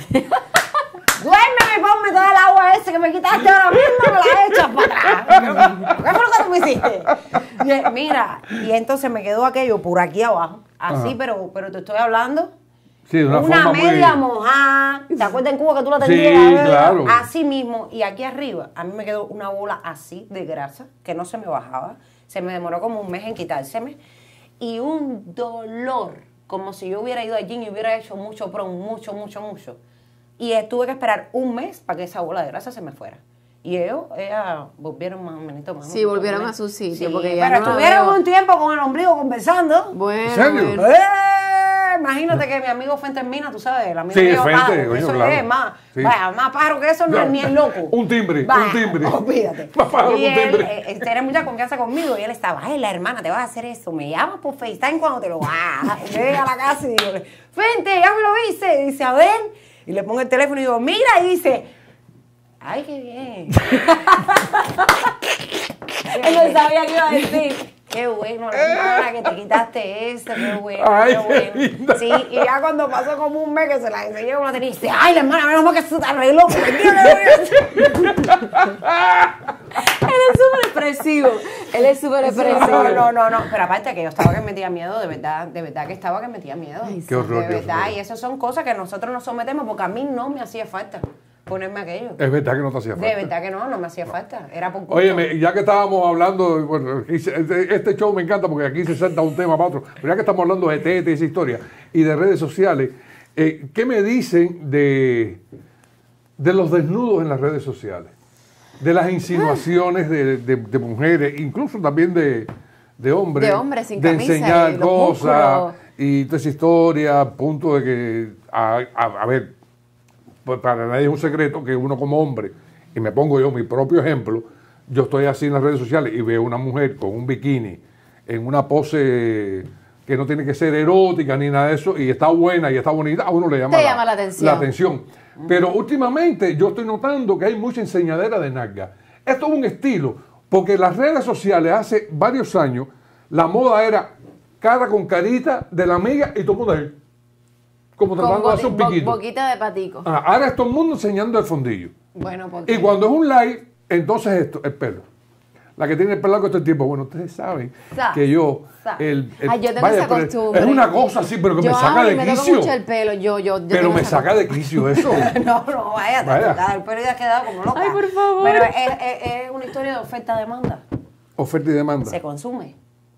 Duérmeme y ponme todo el agua ese que me quitaste ahora mismo, me la echas para atrás. ¿Qué fue lo que tú me hiciste? Y, eh, mira, y entonces me quedó aquello por aquí abajo. Así, Ajá. pero, pero te estoy hablando. Sí, de una, Una, forma media muy... mojada. ¿Te acuerdas en Cuba que tú la Sí, tenías? claro. Así mismo. Y aquí arriba, a mí me quedó una bola así de grasa que no se me bajaba. Se me demoró como un mes en quitárseme. Y un dolor, como si yo hubiera ido allí y hubiera hecho mucho prom, mucho, mucho, mucho. Y eh, tuve que esperar un mes para que esa bola de grasa se me fuera. Y ellos, ellas volvieron más o menos. Más o Sí, menos, volvieron más o a su menos. sitio, Sí, porque ya pero no la estuvieron veo. un tiempo con el ombligo conversando. Bueno, ¿En serio? bueno. ¡Eh! Imagínate que mi amigo Fente Mina, tú sabes, el amigo Sí, mío Fente, pájaro, coño, eso claro. es más, Sí. vaya, más pájaro que eso no es ni el loco. Un timbre, Vaya, un timbre. Olvídate. Más pájaro y que un él timbre. eh, tiene mucha confianza conmigo y él estaba, ay, la hermana, te vas a hacer eso, me llamas por FaceTime cuando te lo hagas. Y yo llegué a la casa y digo, Fente, ya me lo hice. Y dice, a ver, y le pongo el teléfono y digo, mira, y dice, ay, qué bien. Él no sabía qué iba a decir. Qué bueno, hermana, que te quitaste eso, qué bueno, Ay, qué qué bueno. linda. Sí, y ya cuando pasó como un mes que se la enseñé como la tenía, dice, ay, la hermana, menos mal que se te arregló, porque tío, ¿qué voy a hacer? Él es súper expresivo. Él es súper expresivo. No, no, no, no, pero aparte que yo estaba que metía miedo, de verdad, de verdad que estaba que metía miedo. Qué horror, De Dios verdad, mío. y esas son cosas que nosotros nos sometemos porque a mí no me hacía falta ponerme aquello. Es verdad que no te hacía falta. De verdad que no, no me hacía falta. Era por gusto. Óyeme, ya que estábamos hablando, bueno, este este show me encanta porque aquí se salta un tema para otro, pero ya que estamos hablando de tete y esa historia y de redes sociales, eh, ¿qué me dicen de, de los desnudos en las redes sociales? De las insinuaciones de, de- de mujeres, incluso también de, de hombres. De hombres sin de camisa enseñar y los cosas. músculos. y toda esa historia, a punto de que, a, a, a ver, pues para nadie es un secreto que uno como hombre, y me pongo yo mi propio ejemplo, yo estoy así en las redes sociales y veo una mujer con un bikini en una pose que no tiene que ser erótica ni nada de eso, y está buena y está bonita, a uno le llama, Te la, llama la atención. la atención. Pero últimamente yo estoy notando que hay mucha enseñadera de nalga. Esto es un estilo, porque las redes sociales hace varios años, la moda era cara con carita de la amiga y todo el mundo ahí, como Con tratando de hacer un bo- piquito. boquita de patico. Ah, ahora es todo el mundo enseñando el fondillo. Bueno, porque... Y cuando es un live, entonces esto, el pelo. La que tiene el pelo largo todo el tiempo. Bueno, ustedes saben Sa- que yo... sa- El, el- Ay, yo tengo vaya, esa pero costumbre. es una cosa así, pero que yo, me saca ay, de me toco quicio. mucho el pelo, yo, yo, yo Pero tengo me esa saca de quicio eso. No, no, vaya, te Vaya. toca el pelo y te has quedado como loca. Ay, por favor. Pero es, es- es una historia de oferta-demanda. Oferta y demanda. Se consume.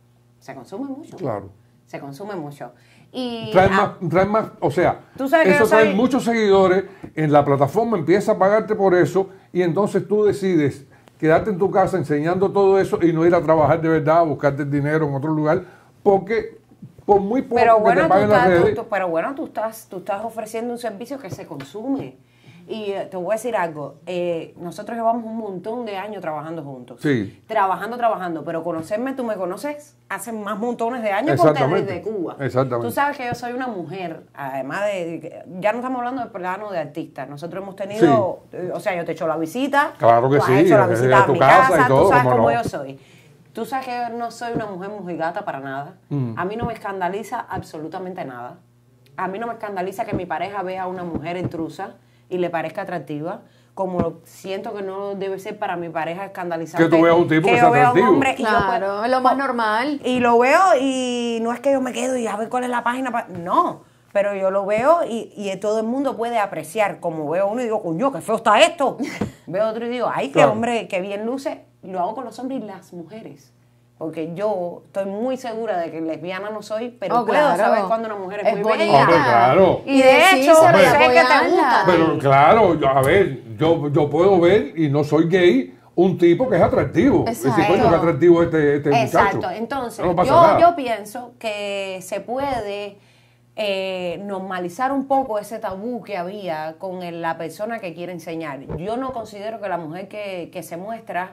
Se consume mucho. Claro. Se consume mucho. Y Traen ah, más, traen más, o sea, Tú sabes que eso yo trae soy- muchos seguidores, en la plataforma empieza a pagarte por eso y entonces tú decides quedarte en tu casa enseñando todo eso y no ir a trabajar de verdad, a buscarte el dinero en otro lugar, porque por muy poco pero que bueno, te tú paguen las estás, tú- redes, tú- pero bueno, tú estás, tú estás ofreciendo un servicio que se consume. Y eh, te voy a decir algo, eh, nosotros llevamos un montón de años trabajando juntos. sí, Trabajando, trabajando, pero conocerme, tú me conoces hace más montones de años porque Exactamente. desde Cuba. Exactamente. Tú sabes que yo soy una mujer, además de, ya no estamos hablando de plano de artistas, nosotros hemos tenido, eh, o sea, yo te he hecho la visita, Claro que tú has sí, hecho la a visita a tu mi casa casa, y todo, tú sabes cómo cómo no. yo soy. Tú sabes que yo no soy una mujer mojigata para nada. Mm. A mí no me escandaliza absolutamente nada. A mí no me escandaliza que mi pareja vea a una mujer intrusa y le parezca atractiva, como siento que no debe ser para mi pareja escandalizante. Que tú veas un tipo que yo sea vea a un atractivo. hombre y yo, Claro, pues, es lo más po- normal. Y lo veo y no es que yo me quedo y a ver cuál es la página. pa- No, pero yo lo veo y, y todo el mundo puede apreciar. Como veo uno y digo, coño, qué feo está esto. Veo otro y digo, ay, qué Claro. hombre, qué bien luce. Lo hago con los hombres y las mujeres. Porque yo estoy muy segura de que lesbiana no soy, pero Oh, puedo claro. saber cuando una mujer es, Es muy bonita. bella. Hombre, claro. Y de hecho, decírselo y sé que te apoyarla. gusta. pero claro, yo- a ver, yo, yo puedo ver, y no soy gay, un tipo que es atractivo. Y Exacto. decir, coño, qué atractivo este, este Exacto, muchacho. entonces No pasa yo, nada. yo pienso que se puede eh, normalizar un poco ese tabú que había con el- la persona que quiere enseñar. Yo no considero que la mujer que, que se muestra,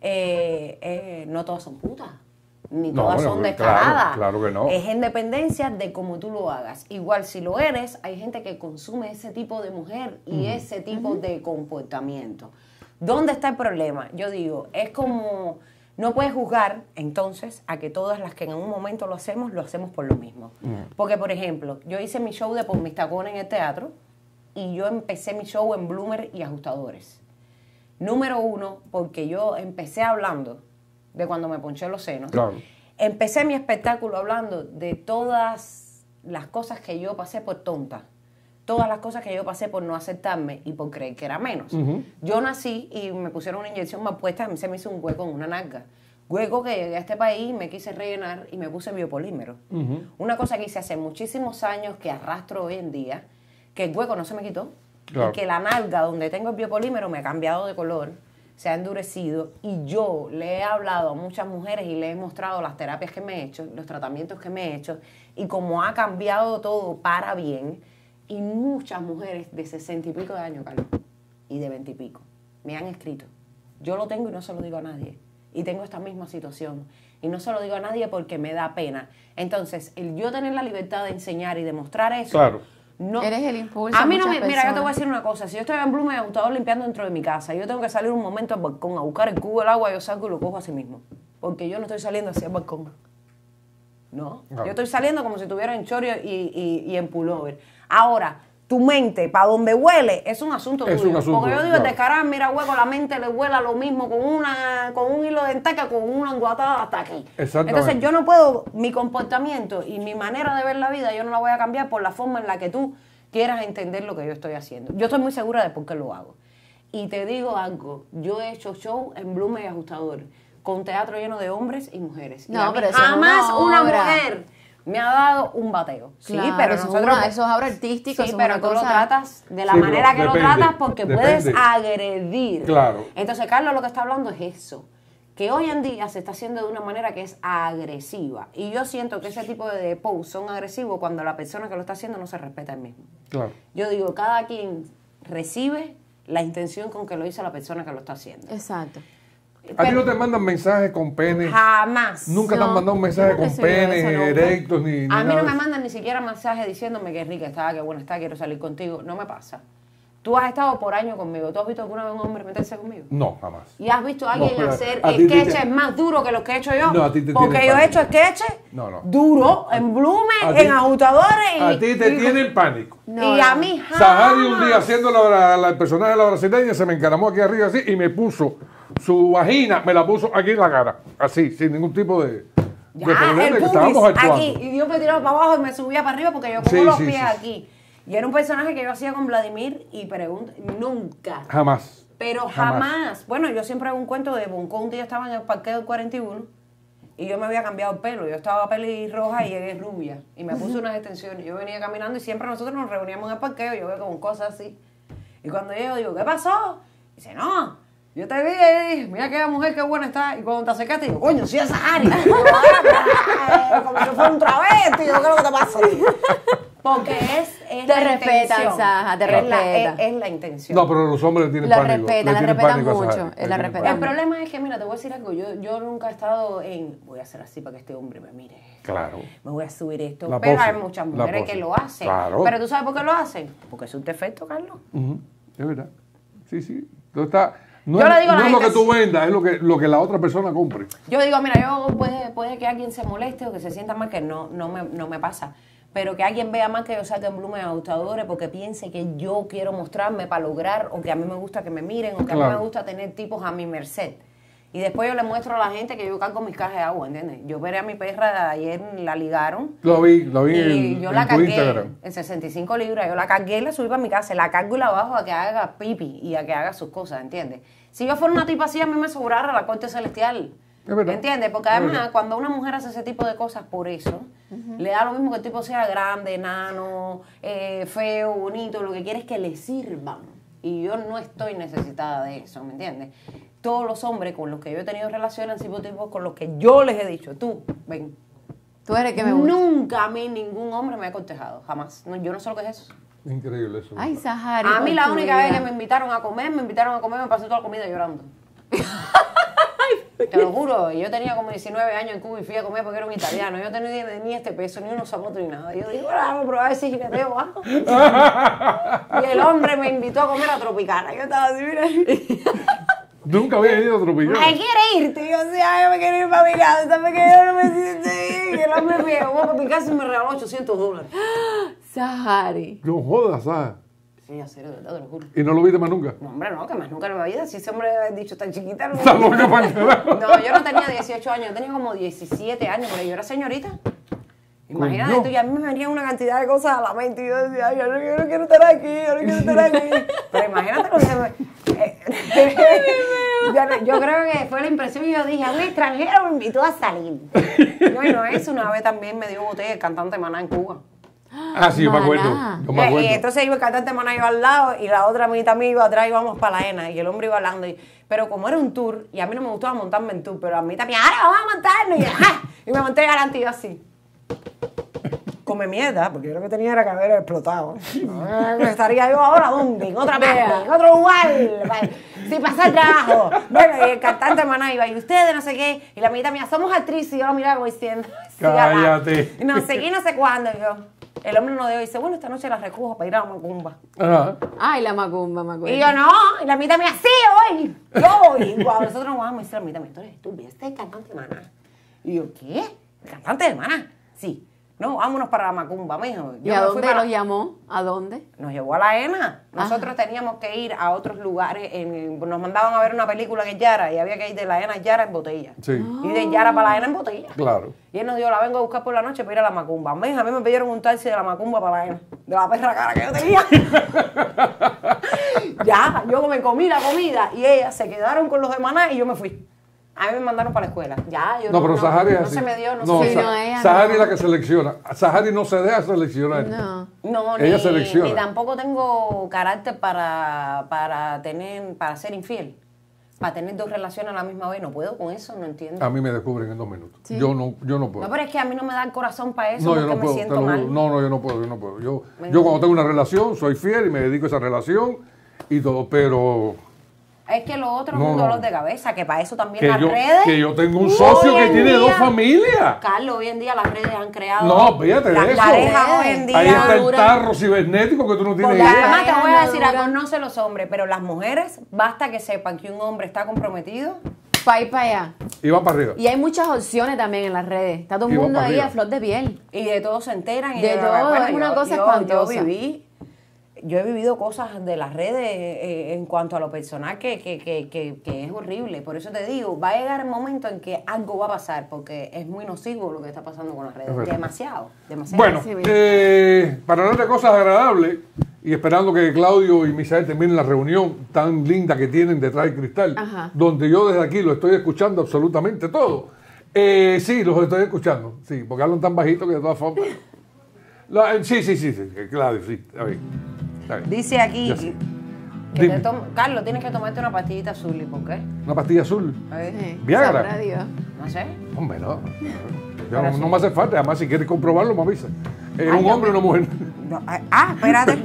eh, eh, no todas son putas, ni No, todas bueno, son claro, descaradas. claro que no. Es en dependencia de cómo tú lo hagas. Igual si lo eres, hay gente que consume ese tipo de mujer y ese tipo de comportamiento. ¿Dónde está el problema? Yo digo, es como, no puedes juzgar entonces a que todas las que en un momento lo hacemos, lo hacemos por lo mismo. Porque, por ejemplo, yo hice mi show de Por Mis Tacones en el teatro y yo empecé mi show en Bloomer y Ajustadores. Número uno, porque yo empecé hablando de cuando me ponché los senos. Claro. Empecé mi espectáculo hablando de todas las cosas que yo pasé por tonta. Todas las cosas que yo pasé por no aceptarme y por creer que era menos. Ujú. Yo nací y me pusieron una inyección mal puesta, a mí se me hizo un hueco en una nalga. Hueco que llegué a este país, me quise rellenar y me puse biopolímero. Ujú. Una cosa que hice hace muchísimos años, que arrastro hoy en día, que el hueco no se me quitó. Claro. Y que la nalga donde tengo el biopolímero me ha cambiado de color, se ha endurecido. Y yo le he hablado a muchas mujeres y le he mostrado las terapias que me he hecho, los tratamientos que me he hecho, y cómo ha cambiado todo para bien. Y muchas mujeres de sesenta y pico de años, Carlos, y de veinte y pico, me han escrito. Yo lo tengo y no se lo digo a nadie. Y tengo esta misma situación. Y no se lo digo a nadie porque me da pena. Entonces, el yo tener la libertad de enseñar y de mostrar eso... Claro. No, Eres el impulso a mí a no me, muchas mira, yo te personas. voy a decir una cosa. Si yo estoy en Blumen y Ajustador limpiando dentro de mi casa, yo tengo que salir un momento al balcón a buscar el cubo del agua, yo salgo y lo cojo así mismo. Porque yo no estoy saliendo hacia el balcón. No. Claro. Yo estoy saliendo como si estuviera en chorro y, y, y en pullover. Ahora, tu mente, para donde huele, es un asunto Es tuyo. un asunto, Porque yo digo, claro. de cara, mira, hueco, la mente le huela lo mismo con una con un hilo dental que con una enguatada hasta aquí. Exactamente. Entonces, yo no puedo, mi comportamiento y mi manera de ver la vida, yo no la voy a cambiar por la forma en la que tú quieras entender lo que yo estoy haciendo. Yo estoy muy segura de por qué lo hago. Y te digo algo, yo he hecho show en Blumen y Ajustador, con teatro lleno de hombres y mujeres. Y No, a mí pero eso es jamás una una, obra. mujer me ha dado un bateo. Sí, Claro, pero eso es nosotros... una- eso es obra artística, Sí, eso es pero una tú lo cosa- tratas de la Sí, manera pero que depende, lo tratas porque depende. puedes agredir. Claro. Entonces, Carlos lo que está hablando es eso. que hoy en día se está haciendo de una manera que es agresiva. Y yo siento que ese tipo de posts son agresivos cuando la persona que lo está haciendo no se respeta el mismo. Claro. Yo digo, cada quien recibe la intención con que lo hizo la persona que lo está haciendo. Exacto. A ti no te mandan mensajes con penes. Jamás. Nunca te han No. mandado un mensaje Yo no con recibí penes, eso nunca. erectos, ni, ni A mí nada no de me eso. mandan ni siquiera mensajes diciéndome que rica está, que buena está, quiero salir contigo. No me pasa. Tú has estado por años conmigo. ¿Tú has visto alguna vez un hombre meterse conmigo? No, jamás. ¿Y has visto a alguien No, pero hacer a ti te- sketches más duros que los que he hecho yo? No, a ti te Porque tienen yo he pánico. hecho sketches No, no. duros, en blumen, A ti- en ajustadores. Y, A ti te y- tienen pánico. y a mí jamás. Sahari un día haciendo la, la- la- el personaje de la brasileña se me encaramó aquí arriba así y me puso su vagina, me la puso aquí en la cara, así, sin ningún tipo de, de Ya, problema, el que pubis, estábamos actuando. aquí. Y yo me tiraba para abajo y me subía para arriba porque yo pongo Sí, los sí, pies sí. aquí. Y era un personaje que yo hacía con Vladimir y pregunta, nunca. Jamás. Pero jamás. Bueno, yo siempre hago un cuento de Bonco. Un día estaba en el parque del cuarenta y uno y yo me había cambiado el pelo. Yo estaba pelirroja y llegué rubia. Y me puse unas extensiones. Yo venía caminando y siempre nosotros nos reuníamos en el parqueo. Yo veo con cosas así. Y cuando llego digo, ¿qué pasó? Dice, no, yo te vi y dije, mira qué mujer, qué buena está. Y cuando te acercaste digo, coño, sí es Sahari. Y yo, "Ah, como si fuera un travesti. Yo, ¿qué es lo que te pasa? Porque es, es Te la respetan, intención. Saja, te es la, respetan. es, es la intención. No, pero los hombres le tienen La pánico. respetan, le la tienen respetan pánico a mucho, Sahari, eh, le la tienen respetan. El pánico. problema es que, mira, te voy a decir algo. Yo, yo nunca he estado en, voy a hacer así para que este hombre me mire. Claro. Me voy a subir esto. La pero pose, hay muchas la mujeres pose. que lo hacen. Claro. Pero ¿tú sabes por qué lo hacen? Porque es un defecto, Carlos. Ujú, es verdad. Sí, sí. Tú estás- no Yo es, le digo a no la es lo que gente tú vendas, es lo que, lo que la otra persona compre. Yo digo, mira, yo puede, puede que alguien se moleste o que se sienta mal, que no, no, me, no me pasa. Pero que alguien vea más que yo saque en blumen ajustadores porque piense que yo quiero mostrarme para lograr, o que a mí me gusta que me miren, o que a mí Claro. me gusta tener tipos a mi merced. Y después yo le muestro a la gente que yo cargo mis cajas de agua, ¿entiendes? Yo veré a mi perra, ayer la ligaron. Lo vi, lo vi Y en, yo en la tu cargué Instagram. en sesenta y cinco libras, yo la cargué y la subí para mi casa, la cargo y la bajo a que haga pipi y a que haga sus cosas, ¿entiendes? Si yo fuera una tipa así, a mí me sobrara la corte celestial, Es verdad. ¿entiendes? Porque Es además, verdad. cuando una mujer hace ese tipo de cosas por eso, le da lo mismo que el tipo sea grande, enano, eh, feo, bonito, lo que quiere es que le sirvan. Y yo no estoy necesitada de eso, ¿me entiendes? Todos los hombres con los que yo he tenido relaciones han sido tipos con los que yo les he dicho, tú, ven. Tú eres el que me gusta. Nunca a mí ningún hombre me ha cortejado, jamás. No, yo no sé lo que es eso. Increíble eso. Ay, Sahari. A mí por la tu única vida. vez que me invitaron a comer, me invitaron a comer, me pasé toda la comida llorando. Te lo juro, yo tenía como diecinueve años en Cuba y fui a comer porque era un italiano. Yo no tenía ni, ni este peso, ni unos zapatos, ni nada. Yo dije, bueno, vamos a probar ese jileteo bajo. Y el hombre me invitó a comer a Tropicana. Yo estaba así, mira. Nunca había ido a Tropicana. Ay, ¿quiere irte? Y yo decía, yo me quiero ir para mi casa, me quiero, no me siento bien. Y el hombre me llevó para mi casa y me regaló ochocientos dólares. Sahari. No jodas, ¿sabes? Sí, en serio, de verdad, te lo juro. Y no lo viste más nunca. No, hombre, no, que más nunca en mi vida. Si ese hombre ha dicho tan chiquita, no. Está loca para el carajo. No, yo no tenía dieciocho años, yo tenía como diecisiete años, pero yo era señorita. Imagínate Coño. tú, y a mí me venían una cantidad de cosas a la mente y yo decía, ay, yo no, yo no quiero estar aquí, yo no quiero estar aquí. Pero imagínate lo que me... eh, yo, yo creo que fue la impresión y yo dije, un extranjero me invitó a salir. No, y no es, una vez también me dio botella el cantante Maná en Cuba. Ah, sí, yo me acuerdo. Yo me Eh, acuerdo. Y entonces iba el cantante Maná iba al lado y la otra amiguita mía iba atrás y íbamos para la ENA y el hombre iba hablando. Y, pero como era un tour, y a mí no me gustaba montarme en tour, pero a mí también, ¡ahora vamos a montarnos! Y, ¡ajá! Y me monté adelante y yo así. Come mierda, porque yo lo que tenía era que haber explotado. Ah, ¿estaría yo ahora dónde? En otra parte, en otro lugar, sin pasar trabajo. Bueno, y el cantante Maná iba, y ustedes no sé qué, y la amiguita mía, somos actrices, y yo lo miraba como diciendo, Cállate. y no sé qué, no sé cuándo, y yo. El hombre no dio y dice, bueno, esta noche la recojo para ir a la macumba. Ajá. Ay, la macumba, me acuerdo. Y yo, no, y la mitad mía, sí, voy, yo voy. Y cuando nosotros nos vamos a decir la mitad mía, tú eres estúpida, este es el cantante de Maná. Y yo, ¿qué? ¿El cantante de Maná? Sí. No, vámonos para la macumba, mijo. ¿Y Yo a me fui dónde para- los llamó? ¿A dónde? Nos llevó a la ENA. Nosotros teníamos que ir a otros lugares. En- nos mandaban a ver una película en Yara y había que ir de la ENA a Yara en botella. Sí, Y de Yara para la ENA en botella. claro. Y él nos dijo, la vengo a buscar por la noche para ir a la macumba. Mija, a mí me pidieron un taxi de la macumba para la ENA. De la perra cara que yo tenía. Ya, yo me comí la comida y ellas se quedaron con los de Maná y yo me fui. A mí me mandaron para la escuela. Ya, yo No, pero Sahari es no así. se me dio, no, No, se me Sa- dio. no, ella Sahari no. es la que selecciona. Sahari no se deja seleccionar. No. No, Ella ni, selecciona. ni tampoco tengo carácter para, para tener, para ser infiel. para tener dos relaciones a la misma vez. No puedo con eso, no entiendo. A mí me descubren en dos minutos. ¿Sí? Yo no, yo no puedo. No, pero es que a mí no me da el corazón para eso, No, yo porque no me puedo. siento te lo mal. juro. No, no, yo no puedo, yo no puedo. Yo, Me yo cuando tengo una relación soy fiel y me dedico a esa relación y todo, pero Es que lo otro No, es un no. dolor de cabeza, que para eso también que las yo, redes. que yo tengo un Hoy socio que en tiene día- dos familias. Carlos, hoy en día las redes han creado. No, fíjate las de eso. parejas hoy en día. Ahí está el duran- tarro cibernético que tú no tienes Porque idea. además te voy a decir Dura. algo, no sé los hombres, pero las mujeres, basta que sepan que un hombre está comprometido. Pa' ir para allá. Y va para arriba. Y hay muchas opciones también en las redes. Está todo el Y va mundo para ahí arriba. a flor de piel. Y de todo se enteran. Y De todo, es una cosa yo, espantosa. Yo viví, yo he vivido cosas de las redes eh, en cuanto a lo personal que, que, que, que, que es horrible. Por eso te digo, va a llegar el momento en que algo va a pasar, porque es muy nocivo lo que está pasando con las redes. Es verdad. Demasiado, demasiado. Bueno, eh, para hablar de cosas agradables y esperando que Claudio y Misael terminen la reunión tan linda que tienen detrás del cristal, Ajá. donde yo desde aquí lo estoy escuchando absolutamente todo. Eh, sí, los estoy escuchando, sí, porque hablan tan bajito que de todas formas... La- eh, sí, sí, sí, sí, Claudio, sí, está bien, está bien. Dice aquí Ya sé. que Dime. te tom- Carlos, tienes que tomarte una pastillita azul. ¿Y por qué? Una pastilla azul. ¿Eh? Viagra. Sabrá Dios. No sé. Hombre, no. Yo Pero no, sí. no me hace falta, además si quieres comprobarlo me avisa. ¿Es Ay, un no, hombre o una mujer? No, ah, ah, espérate.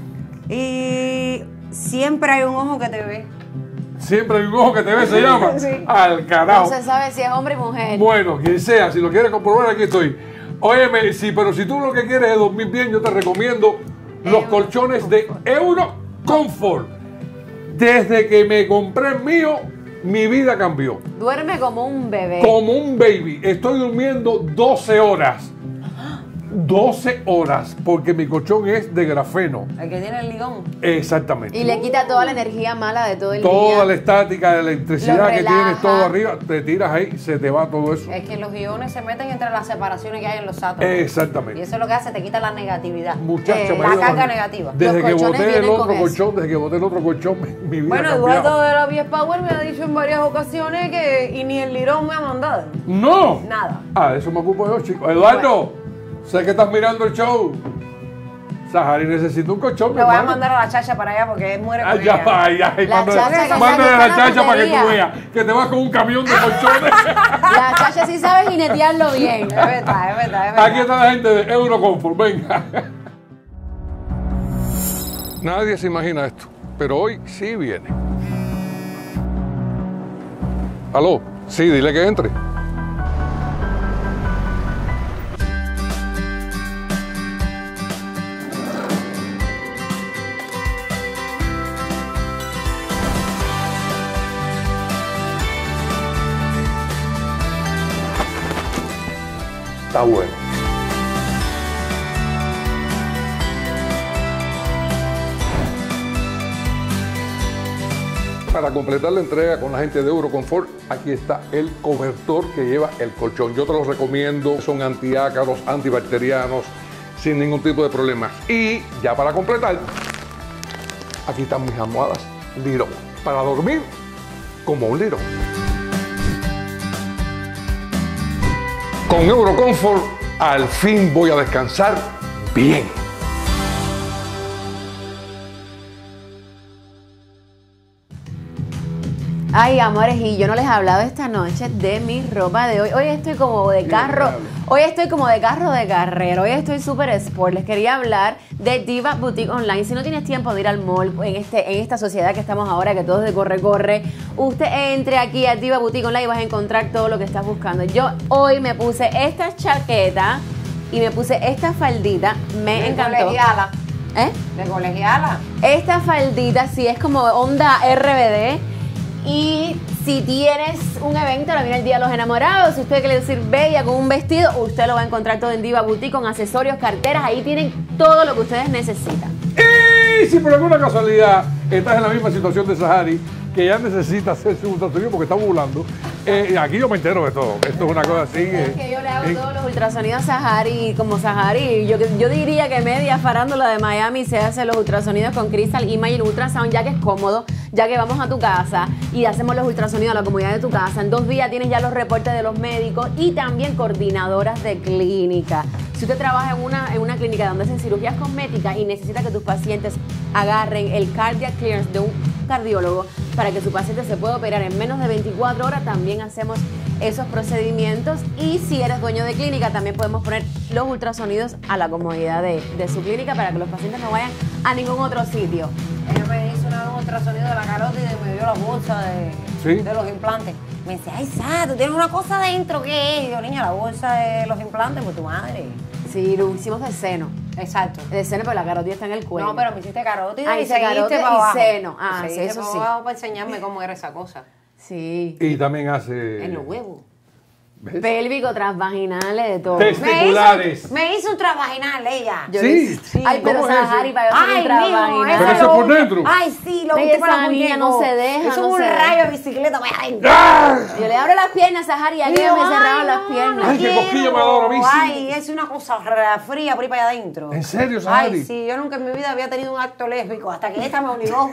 Y siempre hay un ojo que te ve. Siempre hay un ojo que te ve, se llama. Sí. Al No carajo. se sabe si es hombre o mujer. Bueno, quien sea, si lo quieres comprobar, aquí estoy. Óyeme, sí, pero si tú lo que quieres es dormir bien, yo te recomiendo los colchones de Euro Comfort. Desde que me compré el mío, mi vida cambió. Duerme como un bebé. Como un baby. Estoy durmiendo doce horas. doce horas, porque mi colchón es de grafeno. El que tiene el ligón. Exactamente. Y le quita toda la energía mala de todo el Toda día. la estática, la electricidad Lo que tienes relaja. todo arriba, te tiras ahí, se te va todo eso. Es que los guiones se meten entre las separaciones que hay en los átomos. Exactamente. Y eso es lo que hace, te quita la negatividad. Muchacha, Eh, me ha la ido carga mal. negativa. Desde Los que colchones boté el vienen con otro eso. colchón, desde que boté el otro colchón, mi, mi vida Bueno, ha Eduardo cambiado. de la Vies Power me ha dicho en varias ocasiones que y ni el lirón me ha mandado. ¡No! Nada. Ah, de eso me ocupo yo, chicos. Eduardo, sé que estás mirando el show. Sahari necesita un colchón, mi Le voy a hermano. mandar a la chacha para allá porque él muere con Ay, ya, ella. ay, ay, La mándale, chacha que mándale sabe a que la está en la chacha para que tú batería. veas que te vas con un camión de colchones. La chacha sí sabe jinetearlo bien. Es verdad, es verdad, es verdad. Aquí está la gente de Eurocomfort, venga. Nadie se imagina esto, pero hoy sí viene. Aló, sí, dile que entre. Está bueno. Para completar la entrega con la gente de Eurocomfort, aquí está el cobertor que lleva el colchón. Yo te los recomiendo, son antiácaros, antibacterianos, sin ningún tipo de problemas. Y ya para completar, aquí están mis almohadas Lirón, para dormir como un lirón. Con Eurocomfort, al fin voy a descansar bien. Ay, amores, y yo no les he hablado esta noche de mi ropa de hoy. Hoy estoy como de carro, hoy estoy como de carro de carrera, hoy estoy súper sport. Les quería hablar de Diva Boutique Online. Si no tienes tiempo de ir al mall en, este, en esta sociedad que estamos ahora, que todo es de corre, corre, usted entre aquí a Diva Boutique Online y vas a encontrar todo lo que estás buscando. Yo hoy me puse esta chaqueta y me puse esta faldita, me De encantó. colegiala. ¿Eh? De colegiala. Esta faldita sí es como onda R B D. Y si tienes un evento, ahora viene el Día de los Enamorados, si usted quiere decir bella con un vestido, usted lo va a encontrar todo en Diva Boutique con accesorios, carteras, ahí tienen todo lo que ustedes necesitan. Y si por alguna casualidad estás en la misma situación de Sahari, que ya necesita hacer su ultrasonido porque está ovulando, eh, aquí yo me entero de todo. Esto es una cosa así. Es eh, que yo le hago eh, todos los ultrasonidos a Sahari, como Sahari, yo, yo diría que media farándula de Miami se hace los ultrasonidos con Crystal Imaging Ultrasound, ya que es cómodo, ya que vamos a tu casa y hacemos los ultrasonidos a la comodidad de tu casa. En dos días tienes ya los reportes de los médicos y también coordinadoras de clínica. Si usted trabaja en una, en una clínica donde hacen cirugías cosméticas y necesita que tus pacientes agarren el cardiac clearance de un cardiólogo, para que su paciente se pueda operar en menos de veinticuatro horas. También hacemos esos procedimientos. Y si eres dueño de clínica, también podemos poner los ultrasonidos a la comodidad de, de su clínica para que los pacientes no vayan a ningún otro sitio. Ella me hizo una vez un ultrasonido de la carótida y me dio la bolsa de, ¿Sí? de los implantes. Me decía, ay, Sa, tú tienes una cosa adentro, ¿qué es? Y yo, niña, la bolsa de los implantes, pues tu madre. Sí, lo hicimos de seno. Exacto. De seno, pero la carótida está en el cuello. No, pero me hiciste carótida Ah, y hice seguiste carótida para y abajo. seno. Ah, Y sí, seguiste eso para sí. abajo para enseñarme cómo era esa cosa. Sí. Y también hace... En los huevos. ¿Ves? Pélvico, transvaginales, de todo. Testiculares. Me hizo, me hizo un transvaginal ella. Yo Sí. le- Sí. Ay, pero ¿Cómo es eso? Sahari para yo hacer Ay, un transvaginal. mijo, Pero es eso lo por último- dentro. Ay, sí, lo Ay, último esa la niña no se deja, Es no un se deja. rayo de bicicleta para adentro. Yo le abro las piernas, Sahari, y aquí Digo, me cerraron ay, las no, piernas. Ay, qué quiero. cosquilla me ha dado ahora mismo. Ay, es una cosa ra- fría por ahí para allá adentro. ¿En serio, Sahari? Ay, sí, yo nunca en mi vida había tenido un acto lésbico hasta que esta me obligó.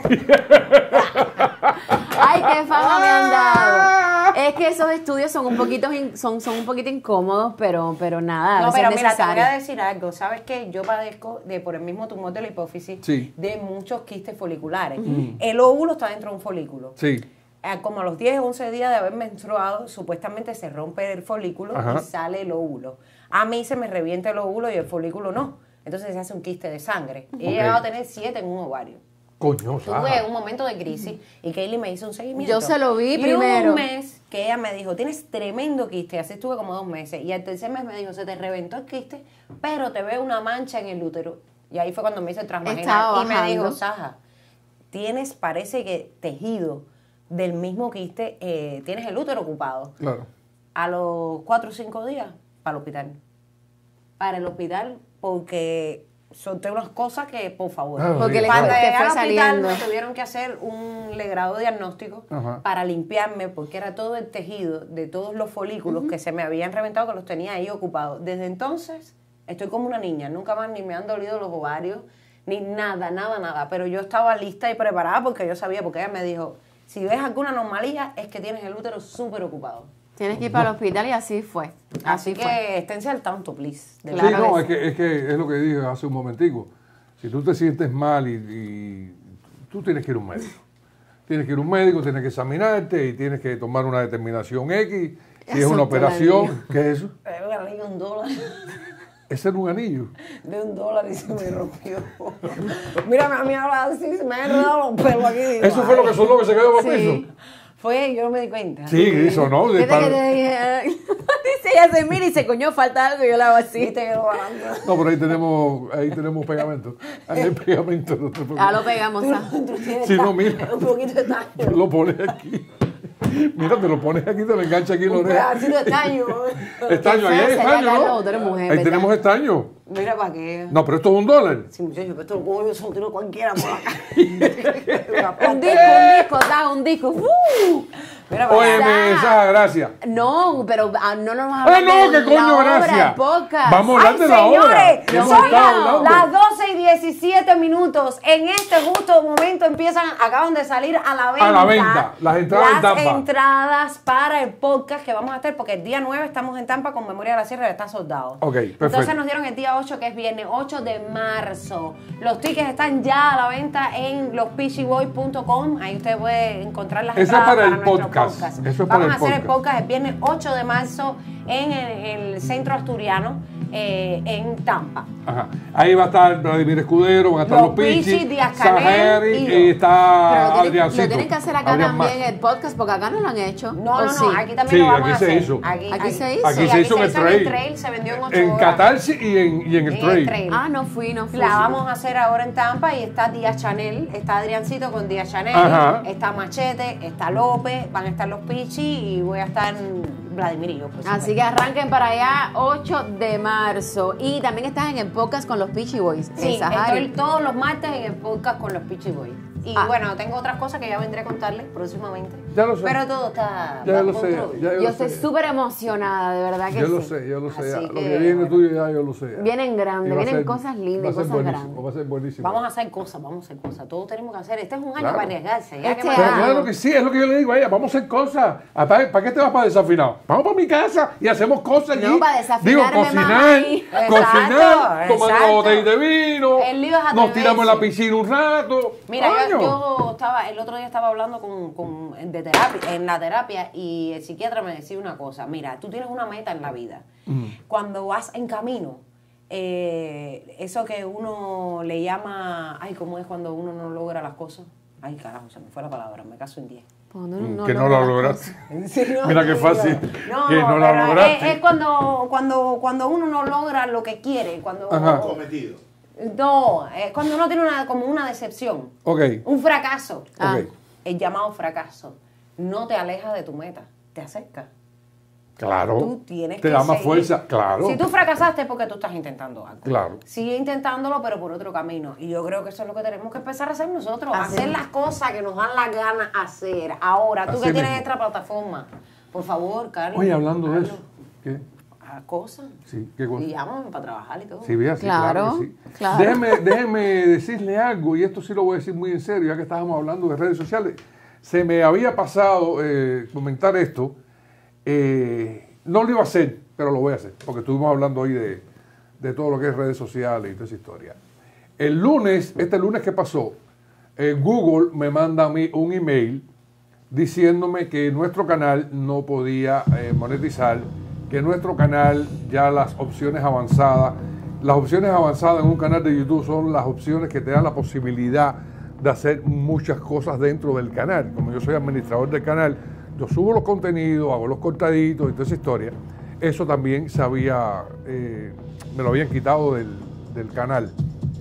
Ay, qué fama me han dado. Es que esos estudios son un poquito, in- son, son un poquito incómodos, pero, pero nada, a No, veces pero es mira, te voy necesario. a decir algo. ¿Sabes qué? Yo padezco de por el mismo tumor de la hipófisis Sí. de muchos quistes foliculares. Ujú. El óvulo está dentro de un folículo. Sí. Eh, Como a los diez, once días de haber menstruado, supuestamente se rompe el folículo Ajá. y sale el óvulo. A mí se me revienta el óvulo y el folículo no. Entonces se hace un quiste de sangre. Y he Ok. llegado a tener siete en un ovario. Coño, Saja. Tuve un momento de crisis y Kaylee me hizo un seguimiento. Yo se lo vi y primero. un mes que ella me dijo, tienes tremendo quiste. Así estuve como dos meses. Y al tercer mes me dijo, se te reventó el quiste, pero te veo una mancha en el útero. Y ahí fue cuando me hice el transvaginal. Estaba Y me bajando. dijo, Saja, tienes, parece que tejido del mismo quiste, eh, tienes el útero ocupado. Claro. A los cuatro o cinco días, para el hospital. Para el hospital, porque solté unas cosas que, por favor. Ah, Porque le Cuando te llegué fue al hospital saliendo. me tuvieron que hacer un legrado diagnóstico Ajá. para limpiarme, porque era todo el tejido de todos los folículos que se me habían reventado, que los tenía ahí ocupados. Desde entonces estoy como una niña, nunca más ni me han dolido los ovarios, ni nada, nada, nada. Pero yo estaba lista y preparada porque yo sabía, porque ella me dijo, si ves alguna anomalía es que tienes el útero súper ocupado. Tienes que ir para el hospital y así fue. Así Así que fue. esténse al tanto, please. De Sí, verdad. no, es que, es que es lo que dije hace un momentico. Si tú te sientes mal y, y tú tienes que ir a un médico. Tienes que ir a un médico, tienes que examinarte y tienes que tomar una determinación X. Si es Eso una te operación, la ¿qué es eso? Me gané un dólar. Ese era un anillo. De un dólar y se me rompió. Mírame a mí ahora así, se me han enredado los pelos aquí. Digo, Eso fue lo que sonó que se quedó para el Sí. piso. Fue, yo no me di cuenta. Sí, eso, ¿no? De Desde que par- te dije, dice ella se mira y se coño, falta algo y yo la hago así. Viste que lo ganando. No, pero ahí tenemos, ahí tenemos pegamento. Ahí hay pegamento. No te Ya preocupes. lo pegamos. Tú, ¿sabes? tú tienes Sí, no, ta- mira. un poquito de daño. Lo pones aquí. Mira, te lo pones aquí, te lo engancha aquí en la Un oreja. pedacito de daño. Estaño, ahí hay Sería, estaño, Carlos, ¿no? tú eres mujer, Ahí ¿verdad? tenemos estaño. Mira para qué. No, pero esto es un dólar. Sí, muchacho, pero esto lo pongo yo solo tiro cualquiera por acá. Un disco, un disco, da, un disco. ¡Uh! Mira para Óyeme, allá. esa gracia. No, pero ah, no nos vamos a Ah, hablar no, de qué coño, la obra, gracia. el podcast. Vamos a hablar Ay, de la obra. señores, que hemos son estado hablando. las doce y diecisiete minutos. En este justo momento empiezan, acaban de salir a la venta. A la venta, las entradas en las Tampa. entradas para el podcast que vamos a hacer, porque el día nueve estamos en Tampa con Memoria de la Sierra y está soldado. Ok, perfecto. Entonces nos dieron el día ocho, que es viernes ocho de marzo. Los tickets están ya a la venta en los peachy boys punto com. Ahí usted puede encontrar las Eso es entradas para el nuestro podcast. Eso es para Vamos el a hacer el podcast. podcast el viernes ocho de marzo en el, el centro asturiano eh, en Tampa. Ajá. Ahí va a estar Vladimir Escudero, van a estar Los los Pichi, Pichi, Díaz Canel Sahari y yo. y está Pero lo tienen, Adriancito. lo tienen que hacer acá Adrián también Más. el podcast, porque acá no lo han hecho. No, ¿O no, no, sí? aquí también Sí, lo vamos aquí a se hacer. hizo. Aquí se hizo. Aquí Sí, se hizo en el trail. trail, se vendió en ocho En horas. Catarsis y en, y en el En trail. el trail. Ah, no fui, no fui. La vamos a hacer ahora en Tampa y está Díaz Chanel, está Adriancito con Díaz Chanel, Ajá. está Machete, está López, van a estar los Pichi y voy a estar Vladimir y yo. por Así supuesto. que arranquen para allá ocho de marzo. Y también estás en el podcast con los Peachy Boys. Sí, en Sahari. estoy todos los martes en el podcast con los Pichi Boys. Y Ah. bueno, tengo otras cosas que ya vendré a contarles próximamente. Ya lo sé. Pero todo está Ya bajo lo sé. control. Ya yo Yo lo estoy sé. súper emocionada, de verdad que Yo sí. lo sé, yo lo sé. ya. Así Lo que, que viene bueno. tuyo ya yo lo sé. ya. Vienen grandes, Y va a vienen ser- cosas lindas va a y ser cosas buenísimo, grandes. Va a ser buenísimo. Vamos a hacer cosas, vamos a hacer cosas. Todos tenemos que hacer. Este es un año Claro. para arriesgarse. Ya Este que me- Pero año. claro que sí, es lo que yo le digo a ella. Vamos a hacer cosas. ¿Para, ¿para qué te vas para desafinado? vamos para mi casa y hacemos cosas allí. No, para Digo, desafinarme más cocinar, ahí. cocinar, Exacto, tomar una exacto. botella de vino, El lío es nos atreverse. tiramos en la piscina un rato. Mira, yo, Coño. yo estaba, el otro día estaba hablando con, con- de terapia, en la terapia y el psiquiatra me decía una cosa. Mira, tú tienes una meta en la vida. Mm. Cuando vas en camino, eh, eso que uno le llama, ay, ¿cómo es cuando uno no logra las cosas? Ay, carajo, se me fue la palabra, me caso en diez. Mm, que no la lograste. Sí, no, Mira qué no, fácil. No, que no pero la lograste. Es, es cuando, cuando, cuando uno no logra lo que quiere, cuando Ajá. Cometido. no, es cuando uno tiene una, como una decepción, Ok. un fracaso. Ah. El llamado fracaso no te aleja de tu meta, te acerca. Claro. Tú tienes Te que da más seguir. fuerza. Claro. Si tú fracasaste es porque tú estás intentando algo. Claro. Sigue intentándolo, pero por otro camino. Y yo creo que eso es lo que tenemos que empezar a hacer nosotros. Así hacer es. las cosas que nos dan la gana hacer. Ahora, tú Así que tienes mismo. esta plataforma, por favor, Carlos. Oye, hablando de Carlos, eso. ¿Qué? haz cosas. Sí, qué cosa. Y llámame para trabajar y todo. Sí, vea, sí, Claro, claro, que sí. claro. Déjeme, déjeme decirle algo, y esto sí lo voy a decir muy en serio, ya que estábamos hablando de redes sociales. Se me había pasado eh, comentar esto. eh, no lo iba a hacer, pero lo voy a hacer, porque estuvimos hablando hoy de, de todo lo que es redes sociales y toda esa historia. El lunes, este lunes que pasó, eh, Google me manda a mí un email diciéndome que nuestro canal no podía eh, monetizar, que nuestro canal ya las opciones avanzadas, las opciones avanzadas en un canal de YouTube son las opciones que te dan la posibilidad de hacer muchas cosas dentro del canal. Como yo soy administrador del canal, yo subo los contenidos, hago los cortaditos y toda esa historia. Eso también se había, eh, me lo habían quitado del, del canal.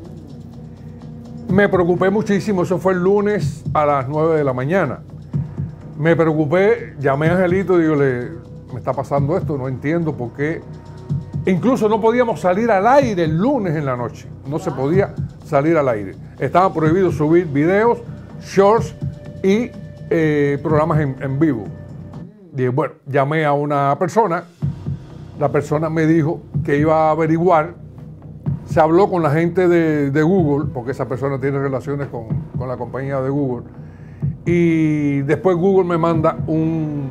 Me preocupé muchísimo, eso fue el lunes a las nueve de la mañana. Me preocupé, llamé a Angelito y digo, le, me está pasando esto, no entiendo por qué. Incluso no podíamos salir al aire el lunes en la noche, no se podía salir al aire. Estaba prohibido subir videos, shorts y eh, programas en, en vivo. Dije, bueno, llamé a una persona, la persona me dijo que iba a averiguar, se habló con la gente de, de Google, porque esa persona tiene relaciones con, con la compañía de Google, y después Google me manda un,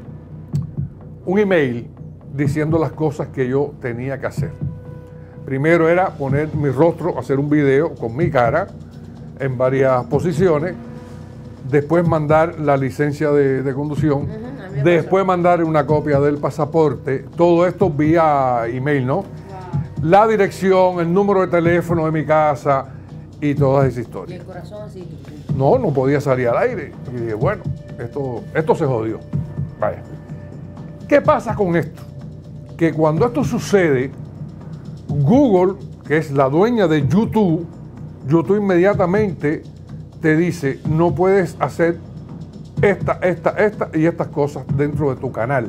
un email diciendo las cosas que yo tenía que hacer. Primero era poner mi rostro, hacer un video con mi cara en varias posiciones, después mandar la licencia de, de conducción, después mandar una copia del pasaporte, todo esto vía email, ¿no? La dirección, el número de teléfono de mi casa y todas esas Y historias. el corazón así. No, no podía salir al aire. Y dije, bueno, esto, esto se jodió. Vaya. ¿Qué pasa con esto? Que cuando esto sucede, Google, que es la dueña de YouTube, YouTube inmediatamente te dice, no puedes hacer esta, esta, esta y estas cosas dentro de tu canal.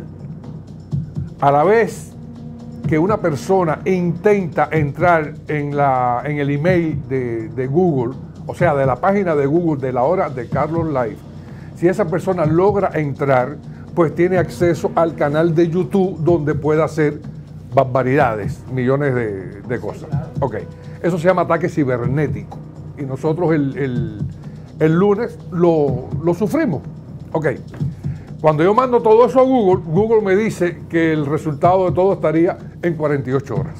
A la vez que una persona intenta entrar en, la, en el email de, de Google, o sea, de la página de Google de la hora de Carlos Live, si esa persona logra entrar, pues tiene acceso al canal de YouTube donde puede hacer barbaridades, millones de, de cosas. Ok, eso se llama ataque cibernético y nosotros el, el, el lunes lo, lo sufrimos. Ok, cuando yo mando todo eso a Google, Google me dice que el resultado de todo estaría en cuarenta y ocho horas.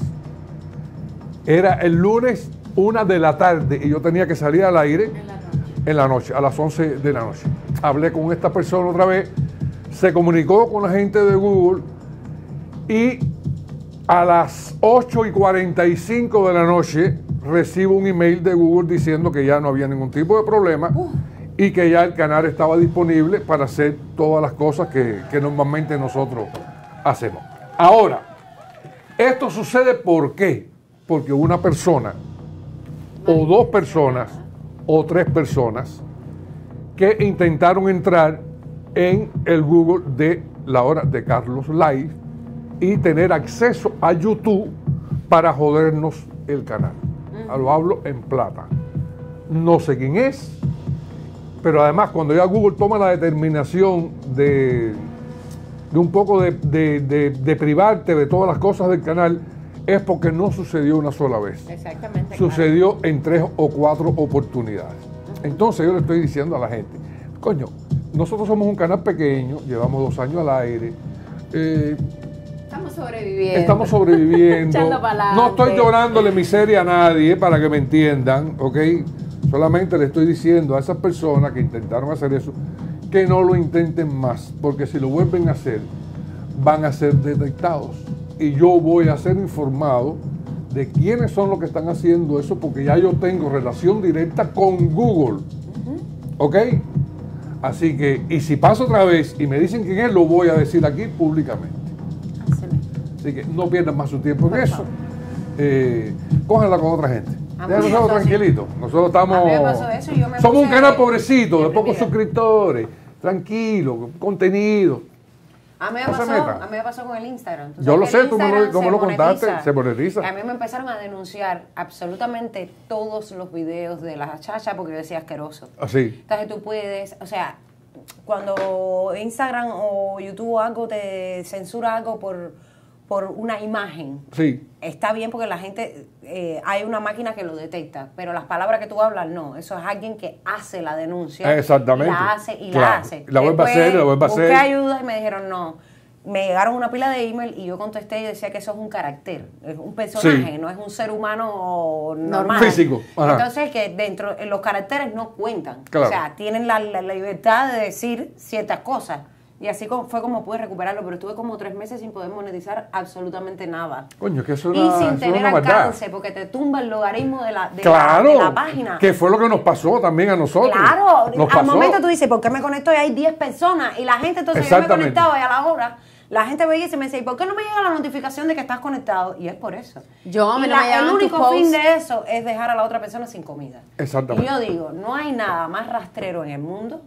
Era el lunes una de la tarde y yo tenía que salir al aire en la noche, a las once de la noche. Hablé con esta persona otra vez, se comunicó con la gente de Google y a las ocho y cuarenta y cinco de la noche recibo un email de Google diciendo que ya no había ningún tipo de problema y que ya el canal estaba disponible para hacer todas las cosas que, que normalmente nosotros hacemos. Ahora, esto sucede ¿por qué? Porque una persona o dos personas o tres personas que intentaron entrar en el Google de la hora de Carlos Live y tener acceso a YouTube para jodernos el canal. Lo hablo en plata. No sé quién es, pero además cuando ya Google toma la determinación de, de un poco de, de, de, de privarte de todas las cosas del canal, es porque no sucedió una sola vez. Exactamente. Sucedió en tres o cuatro oportunidades. Entonces yo le estoy diciendo a la gente, coño, nosotros somos un canal pequeño, llevamos dos años al aire, Eh, Estamos sobreviviendo. Estamos sobreviviendo. Echando pa'lante. No estoy llorándole miseria a nadie, para que me entiendan, ¿ok? Solamente le estoy diciendo a esas personas que intentaron hacer eso, que no lo intenten más, porque si lo vuelven a hacer, van a ser detectados. Y yo voy a ser informado de quiénes son los que están haciendo eso, porque ya yo tengo relación directa con Google. ¿Ok? Así que, y si paso otra vez y me dicen quién es, lo voy a decir aquí públicamente. Así que no pierdan más su tiempo en eso. Eh, cójanla con otra gente. A Dejen mí nosotros me pasó tranquilitos. Nosotros estamos. A mí me pasó eso y yo me somos un puse canal pobrecito, de pocos deprimida. suscriptores, tranquilo, contenido. A mí me No se pasó, metan. a mí me pasó con el Instagram. ¿Tú Yo sabes lo que sé, el tú me lo, Instagram como se lo contaste, monetiza? se monetiza. A mí me empezaron a denunciar absolutamente todos los videos de la chacha porque yo decía asqueroso. Así. Entonces tú puedes, o sea, cuando Instagram o YouTube o algo te censura algo por, por una imagen, Sí. está bien porque la gente, eh, hay una máquina que lo detecta, pero las palabras que tú hablas, no. Eso es alguien que hace la denuncia. Exactamente. Y la hace y Claro. la hace. La vuelve a Después, hacer, la vuelve a busqué hacer. ayuda y me dijeron no. Me llegaron una pila de email y yo contesté y decía que eso es un carácter, es un personaje, Sí. no es un ser humano normal. Físico, ajá. Entonces que dentro, los caracteres no cuentan. Claro. O sea, tienen la, la- la libertad de decir ciertas cosas. Y así como- fue como pude recuperarlo, pero estuve como tres meses sin poder monetizar absolutamente nada. Coño, que eso Y era, sin eso era tener una maldad. alcance, porque te tumba el logaritmo de la, de la- Claro, de la página. que fue lo que nos pasó también a nosotros. Claro, Nos al pasó. momento tú dices, ¿por qué me conecto y hay diez personas? Y la gente, entonces yo me Exactamente. conectaba y a la hora, la gente veía y se me decía, ¿y por qué no me llega la notificación de que estás conectado? Y es por eso. Yo, a mí Y no la- me llegaban el tus único posts. fin de eso es dejar a la otra persona sin comida. Exactamente. Y yo digo, no hay nada más rastrero en el mundo,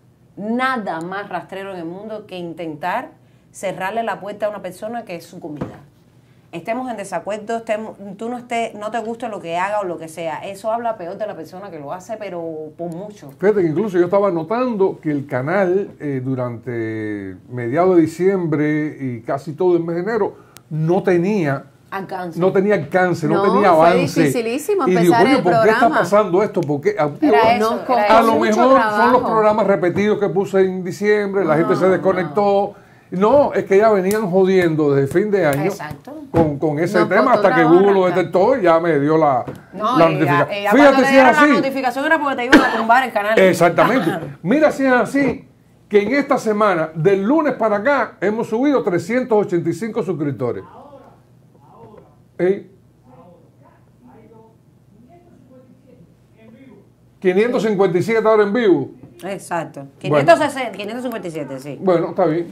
nada más rastrero en el mundo que intentar cerrarle la puerta a una persona que es su comida. Estemos en desacuerdo, estemos, tú no estés, no te guste lo que haga o lo que sea, eso habla peor de la persona que lo hace, pero por mucho. Fíjate que incluso yo estaba notando que el canal eh, durante mediados de diciembre y casi todo el mes de enero no tenía Alcance. no tenía alcance, no, No, tenía fue avance. dificilísimo y digo, empezar coño, el ¿por qué está programa? pasando esto? ¿Por qué? Ah, digo, Era Nos eso, costó era a eso. lo mucho mejor son los trabajo. programas repetidos que puse en diciembre, la gente se desconectó. No, es que ya venían jodiendo desde fin de año Exacto. con, con ese Nos tema costó hasta que trabajo Google lo arrancar. detectó y ya me dio la, No, la y ya- notificación. y ya Fíjate cuando te si es dieron la así. notificación era porque te iban a tumbar el canal. Exactamente. Mira si es así, que en esta semana, del lunes para acá, hemos subido trescientos ochenta y cinco suscriptores. ¿Eh? quinientos cincuenta y siete ahora en vivo. Exacto. Bueno. quinientos sesenta, quinientos cincuenta y siete, sí. Bueno, está bien.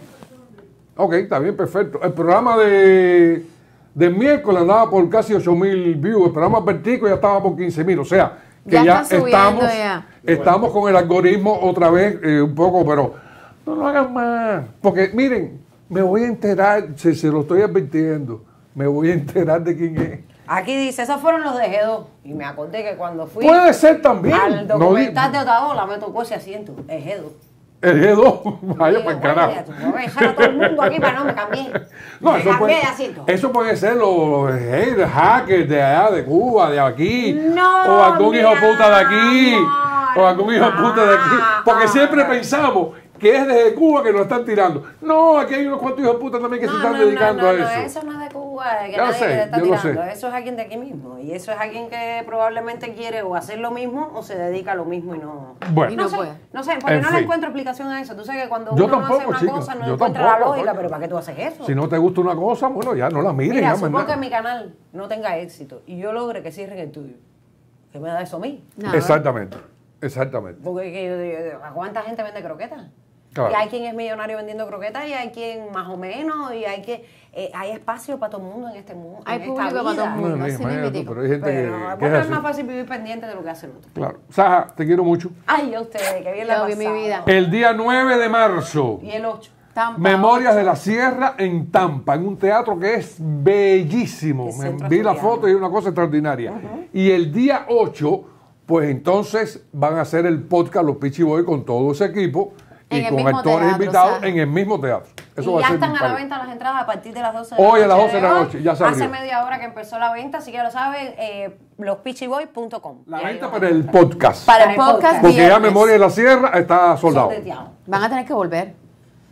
Ok, está bien, perfecto. El programa de, de miércoles andaba por casi ocho mil views. El programa Vertico ya estaba por quince mil. O sea, que Ya ya, está subiendo estamos, ya. estamos con el algoritmo otra vez eh, un poco, pero no lo hagan más. Porque miren, me voy a enterar, se, se lo estoy advirtiendo, me voy a enterar de quién es. Aquí dice, esos fueron los de G dos. Y me acordé que cuando fui Puede ser también. al No documental di- de Otaola me tocó ese asiento, el G dos. El G dos, vaya Digo, para el carajo. "Vaya, tú me vas a echar a todo el mundo aquí para no me cambié. No, me eso cambié puede, de asiento. eso puede ser los haters, hackers de allá, de Cuba, de aquí. No, o algún hijo mi puta de aquí. O algún hijo puta de aquí. Porque siempre pensamos que es desde Cuba que nos están tirando. No, aquí hay unos cuantos hijos putas también que se están dedicando no, a no, eso. eso no es de Cuba, que Ya nadie sé, le está yo lo tirando. sé. Eso es alguien de aquí mismo. Y eso es alguien que probablemente quiere o hacer lo mismo o se dedica a lo mismo y no. Bueno. Y no, no sé, puede. no sé, porque En no fin. le encuentro explicación a eso. Tú sabes que cuando Yo uno no tampoco, hace una chica, cosa no yo encuentra tampoco, la lógica, coño. pero ¿para qué tú haces eso? Si no te gusta una cosa, bueno, ya no la mires. Mira, ya, supongo ¿verdad? que mi canal no tenga éxito y yo logre que cierren el tuyo. ¿Qué me da eso a mí? Nada. Exactamente, exactamente. Porque que yo digo, ¿a cuánta gente vende croquetas? Claro. Y hay quien es millonario vendiendo croquetas y hay quien más o menos y hay que eh, hay espacio para todo el mundo en este mundo. Hay en esta público para todo el vida. mundo. Bueno, así imagínate tú, mismitico. pero hay gente Pero que, que bueno, es es más así. fácil vivir pendiente de lo que hace el otro. Claro. Saja, te quiero mucho. Ay, a ustedes, que bien la Yo vi mi pasado. vida. El día nueve de marzo. Y el ocho. Tampa, Memorias ocho. de la Sierra en Tampa, en un teatro que es bellísimo. El Me Centro vi la Asturiano. foto y es una cosa extraordinaria. Y el día ocho, pues entonces van a hacer el podcast Los Pichi Boys con todo ese equipo y En el con mismo actores teatro, invitados Saja. en el mismo teatro. Eso Y va a ya ser están a la impar. venta las entradas a partir de las doce de la Hoy noche. a las doce de la hoy. noche, ya salió. Hace media hora que empezó la venta, así que ya lo saben, eh, los pichiboy punto com. La Y ahí venta lo para van a el encontrar. Para podcast. Para el el podcast podcast. Porque ya viernes. Memoria de la Sierra está soldado. Sorteado. Van a tener que volver.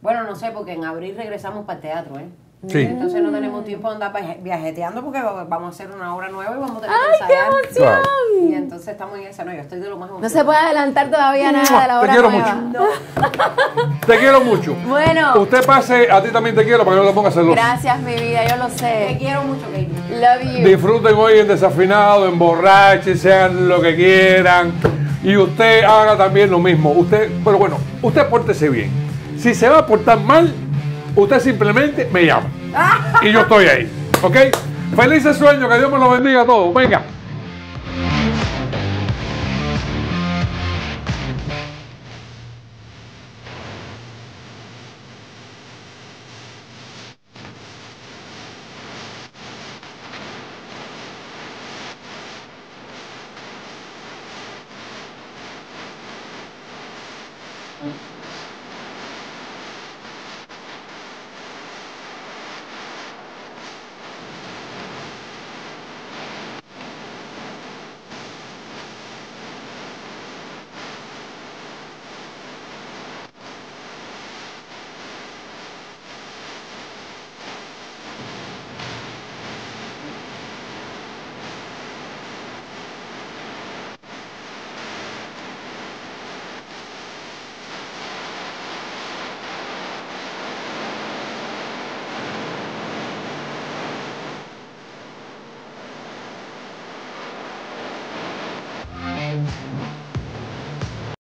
Bueno, no sé, porque en abril regresamos para el teatro, ¿eh? Sí. Entonces no tenemos tiempo de andar viaje- viajeteando porque vamos a hacer una obra nueva y vamos a tener ¡Ay, que qué ensayar. emoción! Y entonces estamos en esa. No, yo estoy de lo más No emocionada. se puede adelantar todavía nada de la Te hora quiero nueva. mucho. Te quiero mucho. Bueno. Usted pase, a ti también te quiero para que no te pongas celoso. Gracias, mi vida, yo lo Te sé. quiero mucho, Katie. Love you. Disfruten hoy en Desafinado, emborrachen, sean lo que quieran. Y usted haga también lo mismo. Usted, pero bueno, usted pórtese bien. Si se va a portar mal, usted simplemente me llama. Y yo estoy ahí. ¿Ok? Felices sueños, que Dios me los bendiga a todos. Venga.